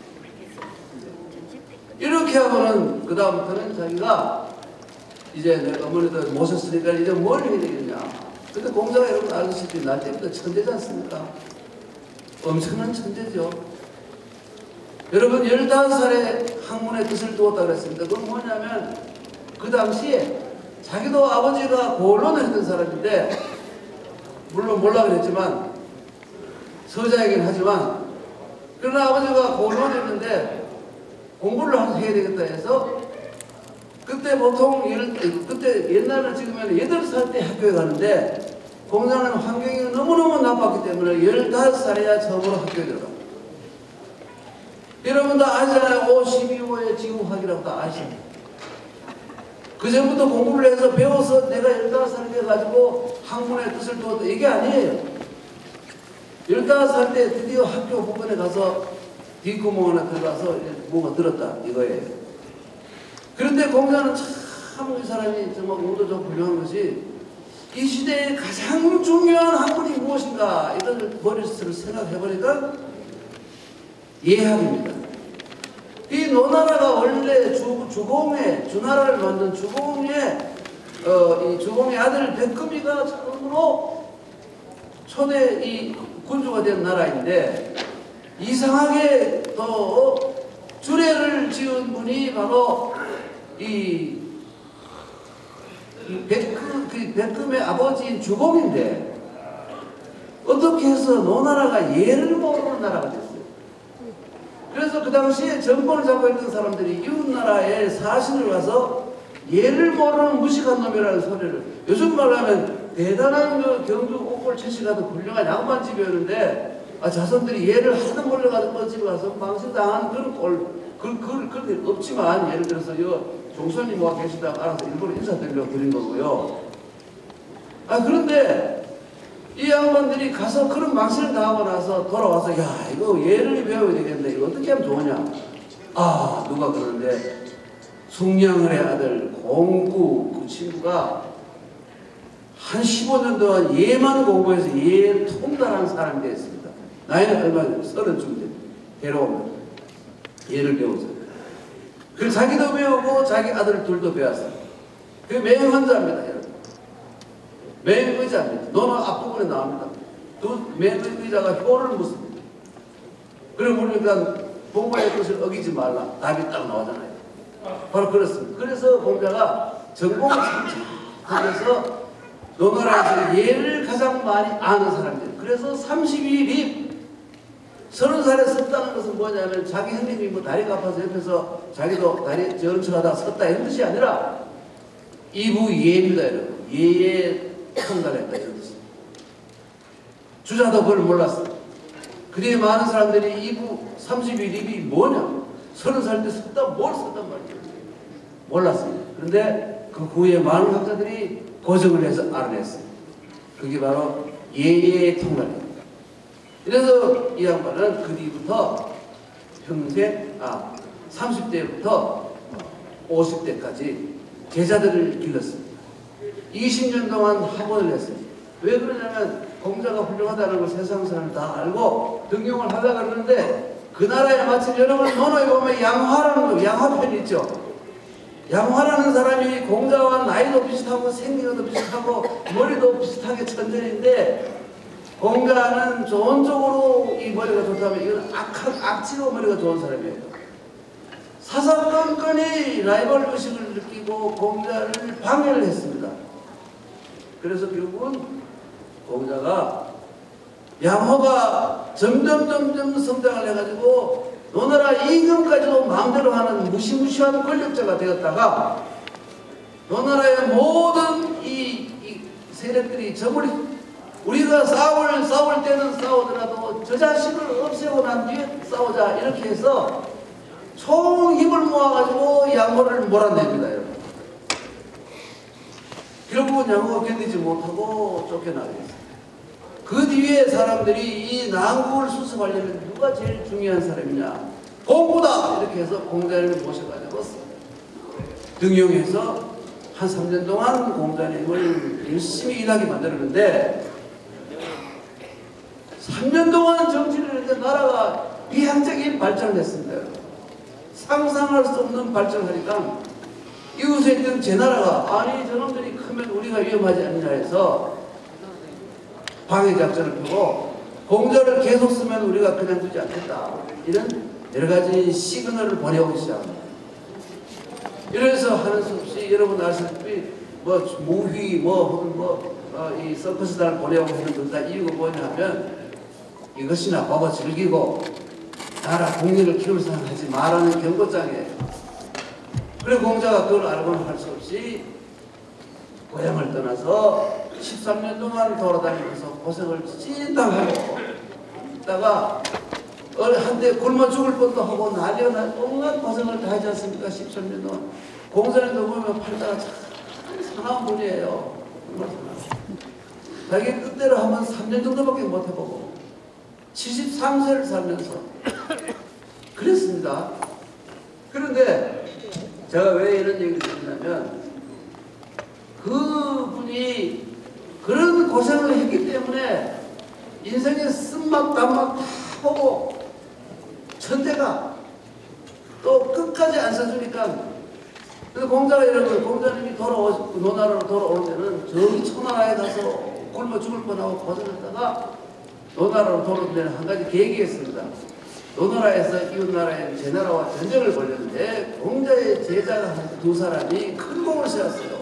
이렇게 하면은 그 다음부터는 자기가 이제 내 어머니도 모셨으니까 이제 뭘 해야 되겠냐. 근데 공자가 여러분 알다시피 날 때부터 천재지 않습니까? 엄청난 천재죠. 여러분 열다섯 살에 학문의 뜻을 두었다 그랬습니다. 그건 뭐냐면 그 당시에 자기도 아버지가 고론을 했던 사람인데 물론 몰라 그랬지만 서자이긴 하지만 그러나 아버지가 고론을 했는데 공부를 해야 되겠다 해서 그때 보통 열, 그때 옛날을 찍으면 여덟 살 때 학교에 가는데 공자는 환경이 너무너무 나빴기 때문에 열다섯 살에야 처음으로 학교에 들어가. 여러분 다 아시잖아요. 오, 십이호의 지구학이라고 다 아시잖아요. 그 전부터 공부를 해서 배워서 내가 열다섯 살이 돼가지고 학문의 뜻을 두었다. 이게 아니에요. 열다섯 살 때 드디어 학교 부근에 가서 뒷구멍 하나 들어가서 뭔가 들었다. 이거예요. 그런데 공자는 참 이 사람이 정말 공도 좀 훌륭한 것이 이 시대의 가장 중요한 학문이 무엇인가 이걸 머릿속으로 생각해보니까 예학입니다. 이 노나라가 원래 주, 주공의 주나라를 만든 주공의 어, 이 주공의 아들 백금이가 처음으로 초대 이 군주가 된 나라인데 이상하게 또 주례를 지은 분이 바로 이, 이 백금, 그 백금의 아버지인 주공인데 어떻게 해서 노나라가 예를 모르는 나라가 됐어요. 그래서 그 당시에 정권을 잡고 있던 사람들이 이웃나라에 사신을 가서 예를 모르는 무식한 놈이라는 소리를 요즘 말로 하면 대단한 그 경주 옥골 채씨가도 훌륭한 양반 집이었는데 아, 자손들이 예를 하도 몰려가서 집에 가서 망신당한 그런 꼴 그, 그, 그런 일 없지만 예를 들어서 이 종손님 모아 계시다고 알아서 일부러 인사드리려고 드린 거고요. 아 그런데 이 양반들이 가서 그런 망신을 당하고 나서 돌아와서 야 이거 예를 배워야 되겠는데 이거 어떻게 하면 좋으냐. 아 누가 그러는데 숭량을의 아들 공구 그 친구가 한 십오 년 동안 예만 공부해서 예 통달한 사람이 되었습니다. 나이는 얼마 서른쯤 돼. 데려오면 예를 배우죠. 그 자기도 배우고 자기 아들 둘도 배웠어요. 그 맹헌자입니다, 여러분. 맹의자입니다. 너는 앞부분에 나옵니다. 두 맹의자가 효를 묻습니다. 그래 보니까 공부의 뜻을 어기지 말라. 답이 딱 나오잖아요. 바로 그렇습니다. 그래서 공자가 전공을 하면서 노나라에서 예를 가장 많이 아는 사람들. 그래서 삼십이 립 서른 살에 섰다는 것은 뭐냐면 자기 형님이 뭐 다리가 아파서 옆에서 자기도 다리 전처하다 섰다 이런 뜻이 아니라 이부 예입니다, 여러분. 예에 통달했다 이런 뜻입니다. 주자도 그걸 몰랐어. 그리 많은 사람들이 이부 삼십이 립이 뭐냐? 서른 살 때 섰다 뭘 섰단 말이에요. 몰랐습니다. 그런데 그 후에 많은 학자들이 고정을 해서 알아냈어요. 그게 바로 예의 통달입니다. 그래서 이 양반은 그 뒤부터 평생, 아, 삼십 대부터 오십 대까지 제자들을 길렀습니다. 이십 년 동안 학원을 했습니다. 왜 그러냐면 공자가 훌륭하다는 걸 세상 사람이 다 알고 등용을 하려고 그러는데 그 나라에 마침 여러분 논어에 보면 양화라는 거, 양화편 있죠. 양화라는 사람이 공자와 나이도 비슷하고 생기도 비슷하고 머리도 비슷하게 천재인데 공자는 좋은 쪽으로 이 머리가 좋다면 이건 악한, 악취로 머리가 좋은 사람이에요. 사사건건이 라이벌 의식을 느끼고 공자를 방해를 했습니다. 그래서 결국은 공자가 양호가 점점 점점 성장을 해가지고 노나라 임금까지도 마음대로 하는 무시무시한 권력자가 되었다가 노나라의 모든 이, 이 세력들이 저버리 우리가 싸울 싸울 때는 싸우더라도 저 자식을 없애고 난 뒤에 싸우자 이렇게 해서 총 힘을 모아가지고 양호를 몰아냅니다. 여러분. 결국은 양호가 견디지 못하고 쫓겨나게 됐어요. 그 뒤에 사람들이 이 난국을 수습하려면 누가 제일 중요한 사람이냐? 공부다! 이렇게 해서 공자님을 모셔가지고 등용해서 한 삼 년 동안 공자님을 열심히 일하게 만들었는데 삼 년 동안 정치를 했는데 나라가 비약적인 발전을 했습니다. 상상할 수 없는 발전을 하니까 이웃에 있던 제 나라가 아니 저놈들이 크면 우리가 위험하지 않냐 해서 방해작전을 펴고 공자를 계속 쓰면 우리가 그냥 두지 않겠다. 이런 여러 가지 시그널을 보내오기 시작합니다. 이래서 하는 수 없이 여러분 아시다시피 뭐 무휘 뭐 혹은 뭐 이 어, 서커스단을 보내오고 하는 다 이유가 뭐냐 하면 이것이나 보고 즐기고 나라 국력을 키우면서 하지 말라는 경고장이에요. 그리고 공자가 그걸 알고는 할 수 없이 고향을 떠나서 십삼 년 동안 돌아다니면서 고생을 찐당하고 있다가 한때 굶어 죽을 뻔도 하고 난리가 나 온갖 고생을 다 하지 않습니까? 십삼 년 동안. 공자님도 보면 팔자가 참 사나운 분이에요. 자기 뜻대로 하면 삼 년 정도밖에 못 해보고 칠십삼 세를 살면서 그랬습니다. 그런데 제가 왜 이런 얘기를 드리냐면 그분이 그런 고생을 했기 때문에 인생의 쓴맛 단맛 다 보고 천대가 또 끝까지 안 써주니까 그래서 공자가 여러분 공자님이 돌아오 노나라로 돌아올 때는 저기 초나라에 가서 굶어 죽을 뻔하고 고생했다가 노나라로 돌아올 때는 한 가지 계기했습니다. 노나라에서 이웃나라의 제 나라와 전쟁을 벌였는데 공자의 제자가 두 사람이 큰 공을 세웠어요.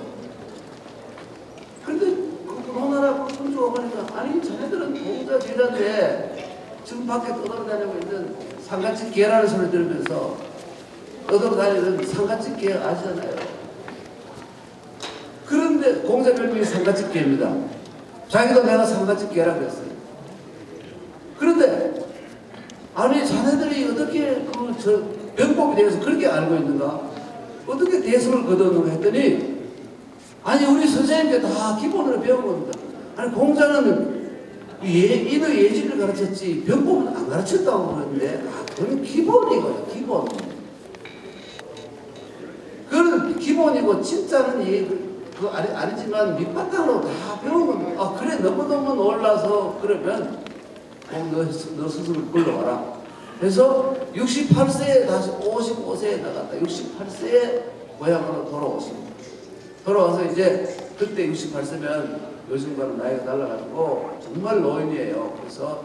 그런데 그 노나라 군주가 보니까 아니 자네들은 공자 제자인데 지금 밖에 떠돌아다니고 있는 상가집 개라는 소리 들으면서 떠돌아다니는 상가집 개 아시잖아요. 그런데 공자 별명이 상가집 개입니다. 자기도 내가 상가집 개라고 했어요. 그런데 아니 자네들이 어떻게 그 저 병법에 대해서 그렇게 알고 있는가? 어떻게 대승을 거뒀는가 했더니 아니 우리 선생님께 다 기본으로 배운 겁니다. 아니 공자는 예, 인의 예지를 가르쳤지 병법은 안 가르쳤다고 그러는데 아, 그건 기본이거든요. 기본. 기본이고 진짜는 이 그 아니, 아니지만 밑바탕으로 다 배운 겁니다. 아 그래 너무너무 놀라서 그러면 어, 너, 너 스스로 불러와라. 그래서 육십팔 세에 다시 오십오 세에 나갔다. 육십팔 세에 고향으로 돌아오십니다. 돌아와서 이제 그때 육십팔 세면 요즘과는 나이가 달라가지고 정말 노인이에요. 그래서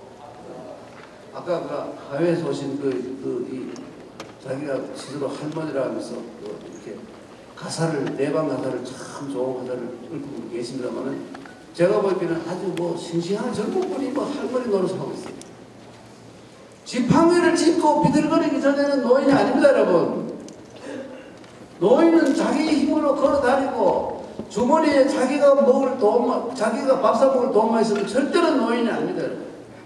아까 그 하회에서 오신 그, 그, 이, 자기가 스스로 할머니라 하면서 그 이렇게 가사를, 내방 가사를 참 좋은 가사를 읊고 계십니다만은 제가 보기에는 아주 뭐 싱싱한 젊은 분이 뭐 할머니 노릇을 하고 있어요. 지팡이를 짚고 비틀거리기 전에는 노인이 아닙니다, 여러분. 노인은 자기 힘으로 걸어 다니고 주머니에 자기가 먹을 돈, 자기가 밥 사 먹을 돈만 있으면 절대로 노인이 아닙니다, 여러분.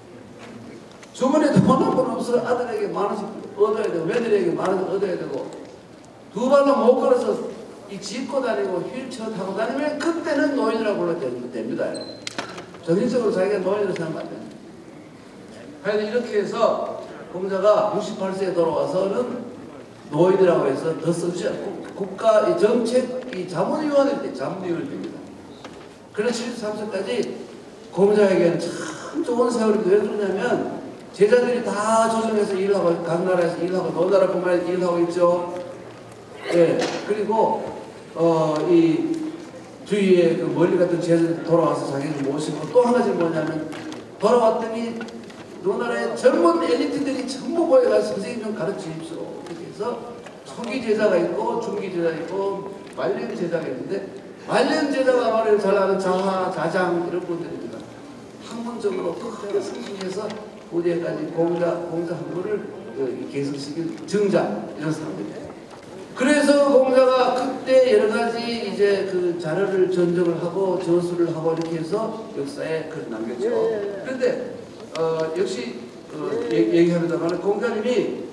주머니에 돈 한 번 없으면 아들에게 만 원씩 얻어야 되고 며느리에게 만 원씩 얻어야 되고 두 발로 못 걸어서 이 짚고 다니고 휠체어 타고 다니면 그때는 노인이라고 불러도 됩니다. 정신적으로 자기가 노인으로 생각하면 안 됩니다. 하여튼 이렇게 해서 공자가 육십팔 세에 돌아와서는 노인이라고 해서 더 쓰지 않고 국가 이 정책 이 자문위원회 때 자문위원회 됩니다. 그래서 칠십삼 세까지 공자에게는 참 좋은 세월이 왜 그러냐면 제자들이 다 조정해서 일하고 각 나라에서 일하고 노나라뿐만 일하고 있죠. 예 그리고 어 이 주위에 그 멀리 갔던 제자들이 돌아와서 자기를 모시고 또 한 가지 뭐냐면 돌아왔더니 노나라의 젊은 엘리트들이 전부 모여가서 선생님 좀 가르치십시오. 이렇게 해서 초기 제자가 있고 중기 제자가 있고 말년 제자가 있는데 말년 제자가 말을 잘 아는 자하, 자장 이런 분들입니다. 학문적으로 끝까지 성숙해서 후대까지 공자, 공자 학문을 개설시킨 정자 이런 사람들입니다. 그래서 공자가 그때 여러 가지 이제 그 자료를 전적을 하고 저수를 하고 이렇게 해서 역사에 글을 남겼죠. 그런데 어, 역시 어, 얘기합니다만 공자님이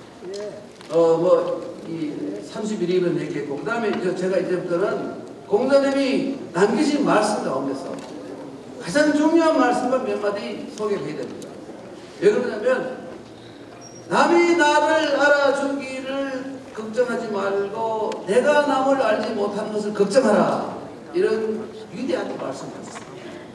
어 뭐 이 삼십일 일은 얘기했고 그 다음에 이제 제가 이제부터는 공자님이 남기신 말씀 가운데서 가장 중요한 말씀만 몇 마디 소개해야 됩니다. 왜 그러냐면 남이 나를 알아주기를 걱정하지 말고 내가 남을 알지 못하는 것을 걱정하라. 이런 위대한 말씀이었습니다.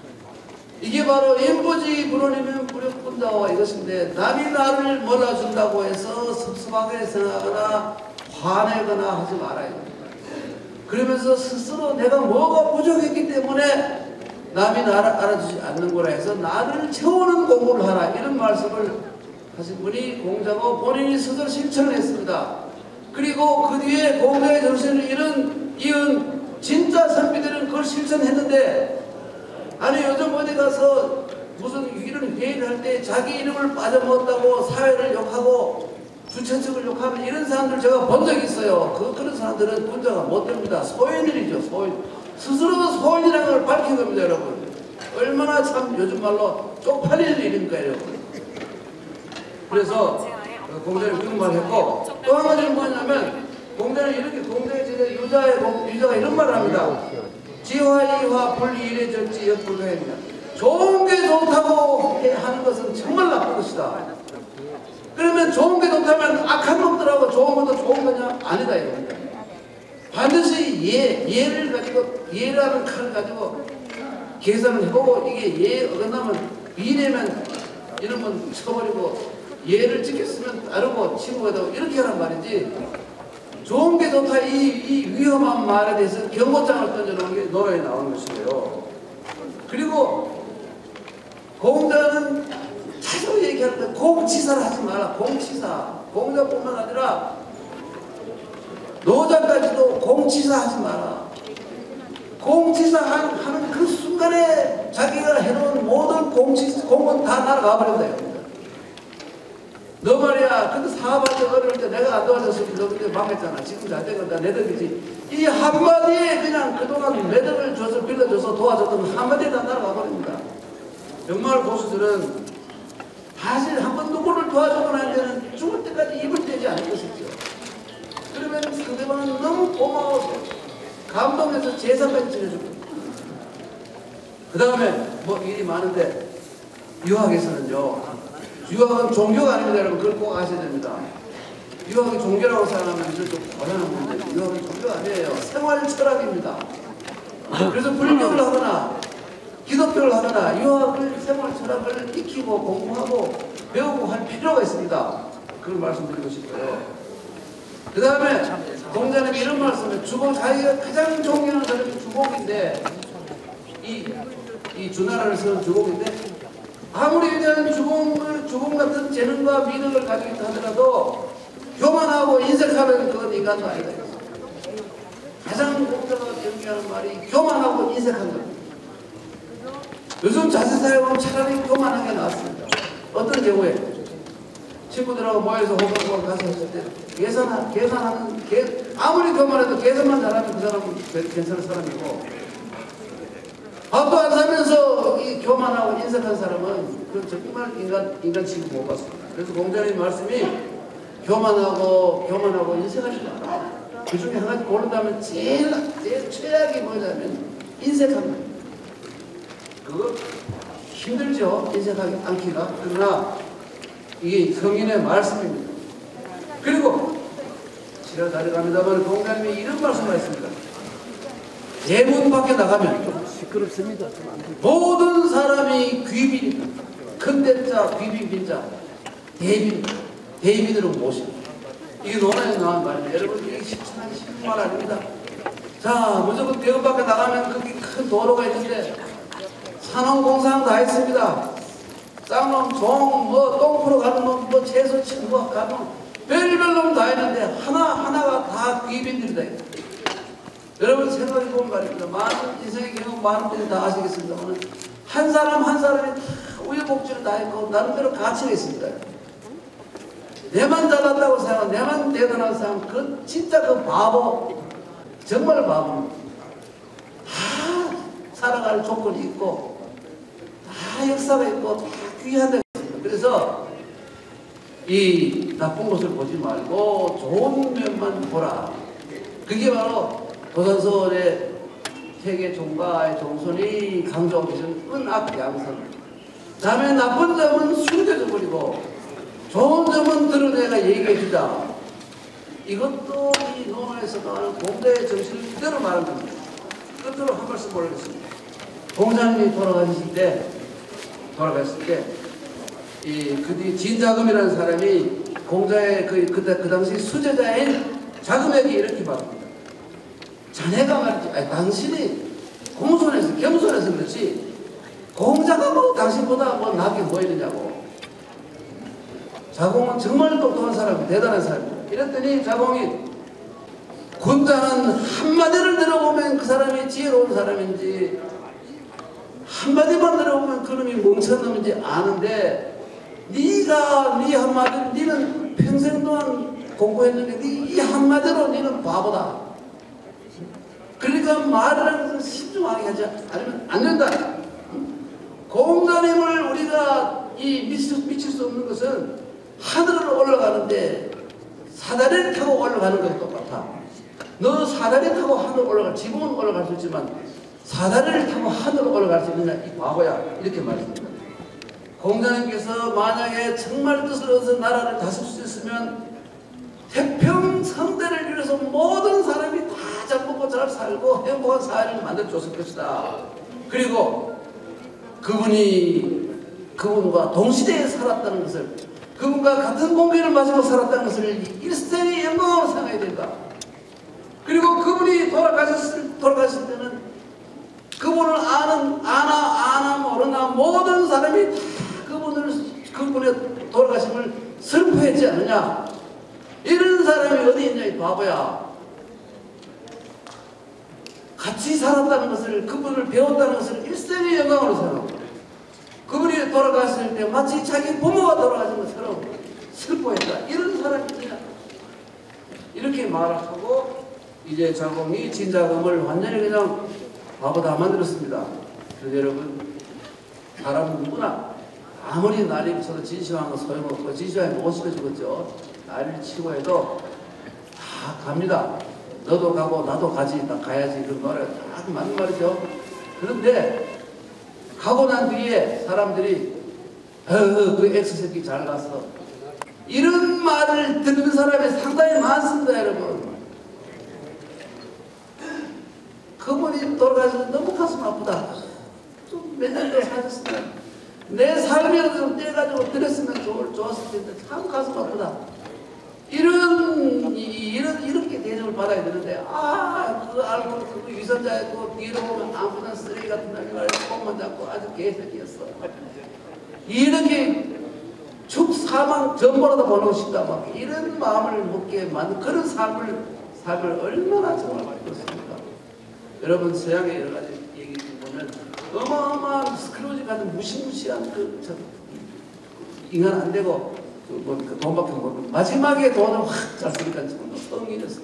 이게 바로 인부지 불원이면 불역분다와 이것인데 남이 나를 몰라준다고 해서 섭섭하게 생각하거나 화내거나 하지 말아야 됩니다. 그러면서 스스로 내가 뭐가 부족했기 때문에 남이 나를 알아주지 않는 거라 해서 나를 채우는 공부를 하라. 이런 말씀을 하신 분이 공자고 본인이 스스로 실천을 했습니다. 그리고 그 뒤에 공자의 정신을 이런 이은 진짜 선비들은 그걸 실천했는데 아니 요즘 어디 가서 무슨 이런 회의를 할 때 자기 이름을 빠져먹었다고 사회를 욕하고 주최 측을 욕하는 이런 사람들 제가 본 적이 있어요. 그, 그런 사람들은 분자가 못 됩니다. 소인들이죠. 소인. 스스로도 소인이라는 걸 밝힌 겁니다, 여러분. 얼마나 참 요즘 말로 쪽팔릴 일입니까, 여러분. 그래서 공자는 그런 말을 했고 또 한 가지는 뭐냐면 공자는 이렇게 공자의 제자 유자의 유자가 이런 말을 합니다. 지화이화 불이래졌지 역불가입니다. 좋은 게 좋다고 하는 것은 정말 나쁜 것이다. 그러면 좋은 게 좋다면 악한 놈들하고 좋은 것도 좋은 거냐? 아니다 이겁니다. 반드시 예, 예를 가지고 예라는 칼을 가지고 계산을 해보고 이게 예에 어긋나면 비례면 이런 건 쳐버리고 예를 지켰으면 따르고 친구가 되고 이렇게 하란 말이지 좋은 게 좋다 이, 이 위험한 말에 대해서 경고장을 던져놓은 게 노래에 나오는 것이고요. 그리고 공자는 자주 얘기하는데 공치사를 하지 마라. 공치사. 공자뿐만 아니라 노자까지도 공치사 하지 마라. 공치사 하는 그 순간에 자기가 해놓은 모든 공치, 공은 다 날아가 버린다. 너 말이야 근데 사업할 때 어려울 때 내가 안 도와줬으면 너 그때 망했잖아. 지금 잘 된 건 다 내 덕이지. 이 한마디에 그냥 그동안 매듭을 줘서 빌려줘서 도와줬던 한마디에 다 날아가 버립니다. 정말 고수들은 사실 한 번 누구를 도와주고 난 데는 죽을 때까지 입을 떼지 않을 것이죠. 그러면 상대방은 너무 고마워서 감동해서 제사까지 지내줍니다. 그 다음에 뭐 일이 많은데 유학에서는요. 유학은 종교가 아닙니다, 여러분. 그걸 꼭 아셔야 됩니다. 유학이 종교라고 생각하면 좀 어려운 건데 유학이 종교 아니에요. 생활 철학입니다. 그래서 불교를 하거나 기독교를 하거나 유학을 생활 철학을 익히고 공부하고 배우고 할 필요가 있습니다. 그걸 말씀드리고 싶어요. 그 다음에 공자는 이런 말씀을 주공, 자기가 가장 존경하는 사람이 주공인데 이, 이 주나라를 세운 주공인데 아무리 위대한 주공을, 주공 같은 재능과 미능을 가지고 있다 하더라도 교만하고 인색하는 그건 인간도 아니다. 가장 공자가 연기하는 말이 교만하고 인색한 겁니다. 요즘 자세사에 보면 차라리 교만하게 나왔습니다. 어떤 경우에 친구들하고 모여서 호박호박 가서 했을 때 계산, 계산하는, 계, 아무리 교만해도 계산만 잘하면 그 사람은 괜찮은 사람이고 밥도 안 사면서 이 교만하고 인색한 사람은 그 정말 인간, 인간 취급 못 받습니다. 그래서 공자님 말씀이 교만하고 교만하고 인색하지 마라. 그 중에 한 가지 고른다면 제일, 제일 최악이 뭐냐면 인색합니다. 그거 힘들죠. 인색하기 않기가. 그러나 이게 성인의 말씀입니다. 그리고 지라 다려갑니다만 공자님이 이런 말씀을 했습니다. 대문 밖에 나가면 시끄럽습니다. 모든 사람이 귀빈입니다. 큰 대자, 귀빈, 빈자, 대빈, 대빈으로 모십니다. 이게 논어에 나온 말입니다. 여러분 이게 쉽지만 쉬운 말 아닙니다. 자, 무조건 대문 밖에 나가면 거기 큰 도로가 있는데 산업공상 다 있습니다. 쌍놈, 종, 뭐, 똥프로 가는 놈, 뭐, 채소, 친구 가는 놈, 별별 놈 다 있는데, 하나하나가 다 귀빈들이다. 여러분 생각해보면 말입니다. 많은 인생의 경우 많은 분이 다 아시겠습니다만, 한 사람 한 사람이 다 우여곡절을 다 있고, 나름대로 가치가 있습니다. 내만 잘났다고 생각하면, 내만 대단하다고 생각하면, 그, 진짜 그 바보, 정말 바보입니다. 다 살아갈 조건이 있고, 다 역사가 있고, 다 귀한 데가 있습니다. 그래서 이 나쁜 것을 보지 말고 좋은 면만 보라. 그게 바로 도산서원의 세계 종가의 종손이 강조하고 계신 은악양선. 다음에 나쁜 점은 숨겨져 버리고 좋은 점은 드러내가 얘기해 주자. 이것도 이 논어에서 나오는 공자의 정신을 그대로 말하는 겁니다. 끝으로 한 말씀 올리겠습니다. 공자님이 돌아가실 때 돌아갔을 때, 이, 그 뒤 진자금이라는 사람이 공자의 그, 그, 그 당시 수제자인 자금에게 이렇게 말합니다. 자네가 말이지, 아니, 당신이 공손해서, 겸손해서 그렇지, 공자가 뭐 당신보다 뭐 낫게 뭐 있느냐고. 자공은 정말 똑똑한 사람이 대단한 사람이다. 이랬더니 자공이 군자는 한마디를 들어보면 그 사람이 지혜로운 사람인지 한마디만 들어보면 그놈이 멍청한 놈인지 아는데 네가 네 한마디로 네는 평생 동안 공부했는데 네 이 한마디로 네는 바보다. 그러니까 말을 하는 것을 신중하게 하지 않으면 안 된다. 공자님을 우리가 이 미칠, 미칠 수 없는 것은 하늘으로 올라가는데 사다리를 타고 올라가는 것과 똑같아. 너 사다리 타고 하늘 올라갈, 지붕은 올라갈 수 있지만 사다리를 타고 하늘로 올라갈 수 있느냐 이 바보야. 이렇게 말했습니다. 공자님께서 만약에 정말 뜻을 얻어서 나라를 다스릴 수 있으면 태평성대를 이뤄서 모든 사람이 다 잘 먹고 잘 살고 행복한 사회를 만들어줬을 것이다. 그리고 그분이 그분과 동시대에 살았다는 것을, 그분과 같은 공기를 마시고 살았다는 것을 일생의 영광으로 생각해야 된다. 그리고 그분이 돌아가셨을, 돌아가실 때는 그분을 아는, 아나, 아나, 모르나 모든 사람이 다 그분을, 그분의 돌아가심을 슬퍼했지 않느냐. 이런 사람이 어디 있냐, 이 바보야. 같이 살았다는 것을, 그분을 배웠다는 것을 일생의 영광으로 생각하고, 그분이 돌아가실 때 마치 자기 부모가 돌아가신 것처럼 슬퍼했다. 이런 사람이 있냐. 이렇게 말하고, 이제 자공이 진자금을 완전히 그냥 바보 다 만들었습니다. 그래서 여러분, 사람은 누구나 아무리 날이 붙어도 진시황은 거 소용없고, 진시황이 오십에 죽었죠. 날을 치고 해도 다 갑니다. 너도 가고 나도 가지, 다 가야지. 그 노래가 다 맞는 말이죠. 그런데 가고 난 뒤에 사람들이 어그 엑스새끼 잘 갔어. 이런 말을 듣는 사람이 상당히 많습니다, 여러분. 그분이 돌아가셔서 너무 가슴 아프다. 좀 몇 년 더 사셨으면 내 삶이라도 좀 떼가지고 들었으면 좋을, 좋았을 텐데 참 가슴 아프다. 이런, 이런, 이렇게 대접을 받아야 되는데, 아, 그거 알고, 그거 위선자였고, 뒤로 보면 아무나 쓰레기 같은 놈이 말고 꽁만 잡고 아주 개새끼였어. 이렇게 축 사망 전보라도 보내고 싶다. 막 이런 마음을 먹게 만든 그런 삶을, 삶을 얼마나 정말 그렇습니까? 여러분, 서양의 여러 가지 얘기 보면 어마어마한 스크루지 같은 무시무시한 그, 저, 인간 안 되고, 뭐, 그 돈밖에 모르고 마지막에 돈을 확 잘 쓰니까 성인이었어.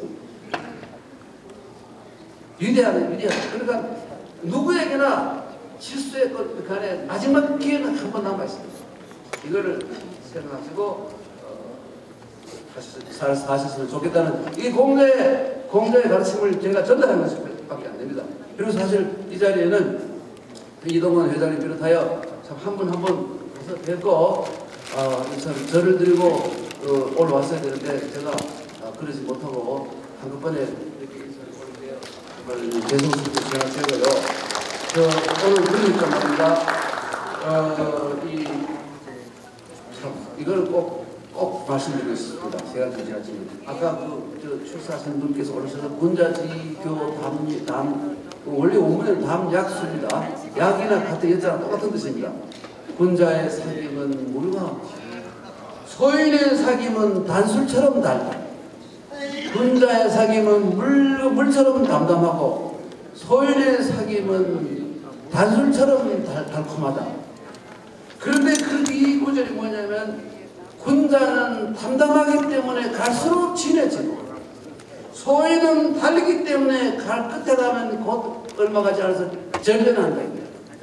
위대하네, 위대하네. 그러니까 누구에게나 실수의 것 간에 마지막 기회는 한 번 남아있습니다. 이거를 생각하시고 어, 잘 사셨으면 좋겠다는 이 공자의, 공자의 가르침을 제가 전달한 것밖에 안 됩니다. 그리고 사실 이 자리에는 이동원 회장님 비롯하여 참 한 분 한 분 가서 뵙고 아, 참 절을 드리고 어, 올라왔어야 되는데 제가 아, 그러지 못하고 한꺼번에 이렇게 인사를 올리게요. 정말 죄송스럽게 생각하고요. 저 오늘 그러니까 말입니다. 어, 이, 참, 이걸 꼭, 꼭 말씀드리고 싶습니다. 제가 제가 지금 아까 그, 저 출사하신 분께서 오르셔서 군자지교 담, 담, 원래 원문에는 담약수입니다. 약이나 같은 여자랑 똑같은 뜻입니다. 군자의 사귐은 물과 소인의 사귐은 단술처럼 달다. 군자의 사귐은 물, 물처럼 담담하고 소인의 사귐은 단술처럼 달, 달콤하다. 그런데 그 이 구절이 뭐냐면 군자는 담담하기 때문에 갈수록 진해지고 소인은 달리기 때문에 갈 끝에 가면 곧 얼마 가지 않아서 절변한다.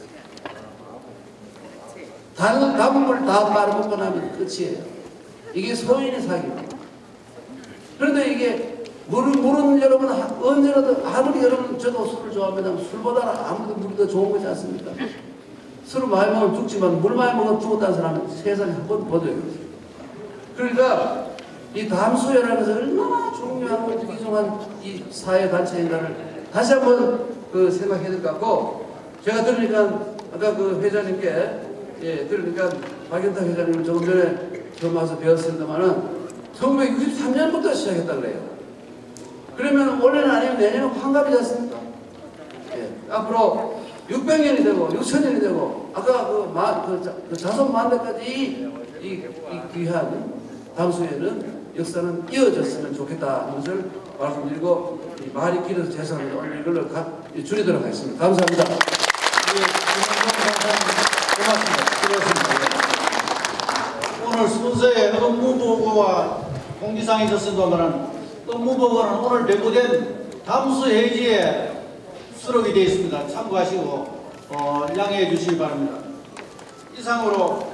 단, 단물 다 말아먹고 나면 끝이에요. 이게 소인의 사기입니다. 그런데 이게 물은, 물은 여러분 언제라도 아무리 여러분 저도 술을 좋아합니다. 술보다 아무도 물이 더 좋은 거지 않습니까? 술을 많이 먹으면 죽지만 물 많이 먹으면 죽었다는 사람은 세상에 한 번 보도요. 그러니까 이 담수회라는 것은 얼마나 중요하고 귀중한 이 사회단체인가를 다시 한번 그 생각해야 될 것 같고 제가 들으니까 아까 그 회장님께 예, 그러니까 박연탁 회장님을 조금 전에 처음 와서 배웠습니다만은 천구백육십삼 년부터 시작했다 그래요. 그러면 올해는 아니면 내년은 환갑이지 않습니까? 예, 앞으로 육백 년이 되고 육천 년이 되고 아까 그, 마, 그, 자, 그 자손 만대까지 이, 이, 이 귀한 담수에는 역사는 이어졌으면 좋겠다 하는 것을 말씀드리고 이 말이 길어서 죄송합니다. 오늘 이걸로 가, 줄이도록 하겠습니다. 감사합니다. 고맙습니다. 오늘 순서에 업무보고와 공지사항이 있었습니다만 업무보고는 오늘 배부된 담수회의에 수록이 되어 있습니다. 참고하시고 어, 양해해 주시기 바랍니다. 이상으로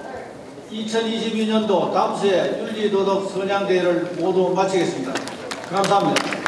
이천이십이 년도 담수회 윤리도덕 선양대회를 모두 마치겠습니다. 감사합니다.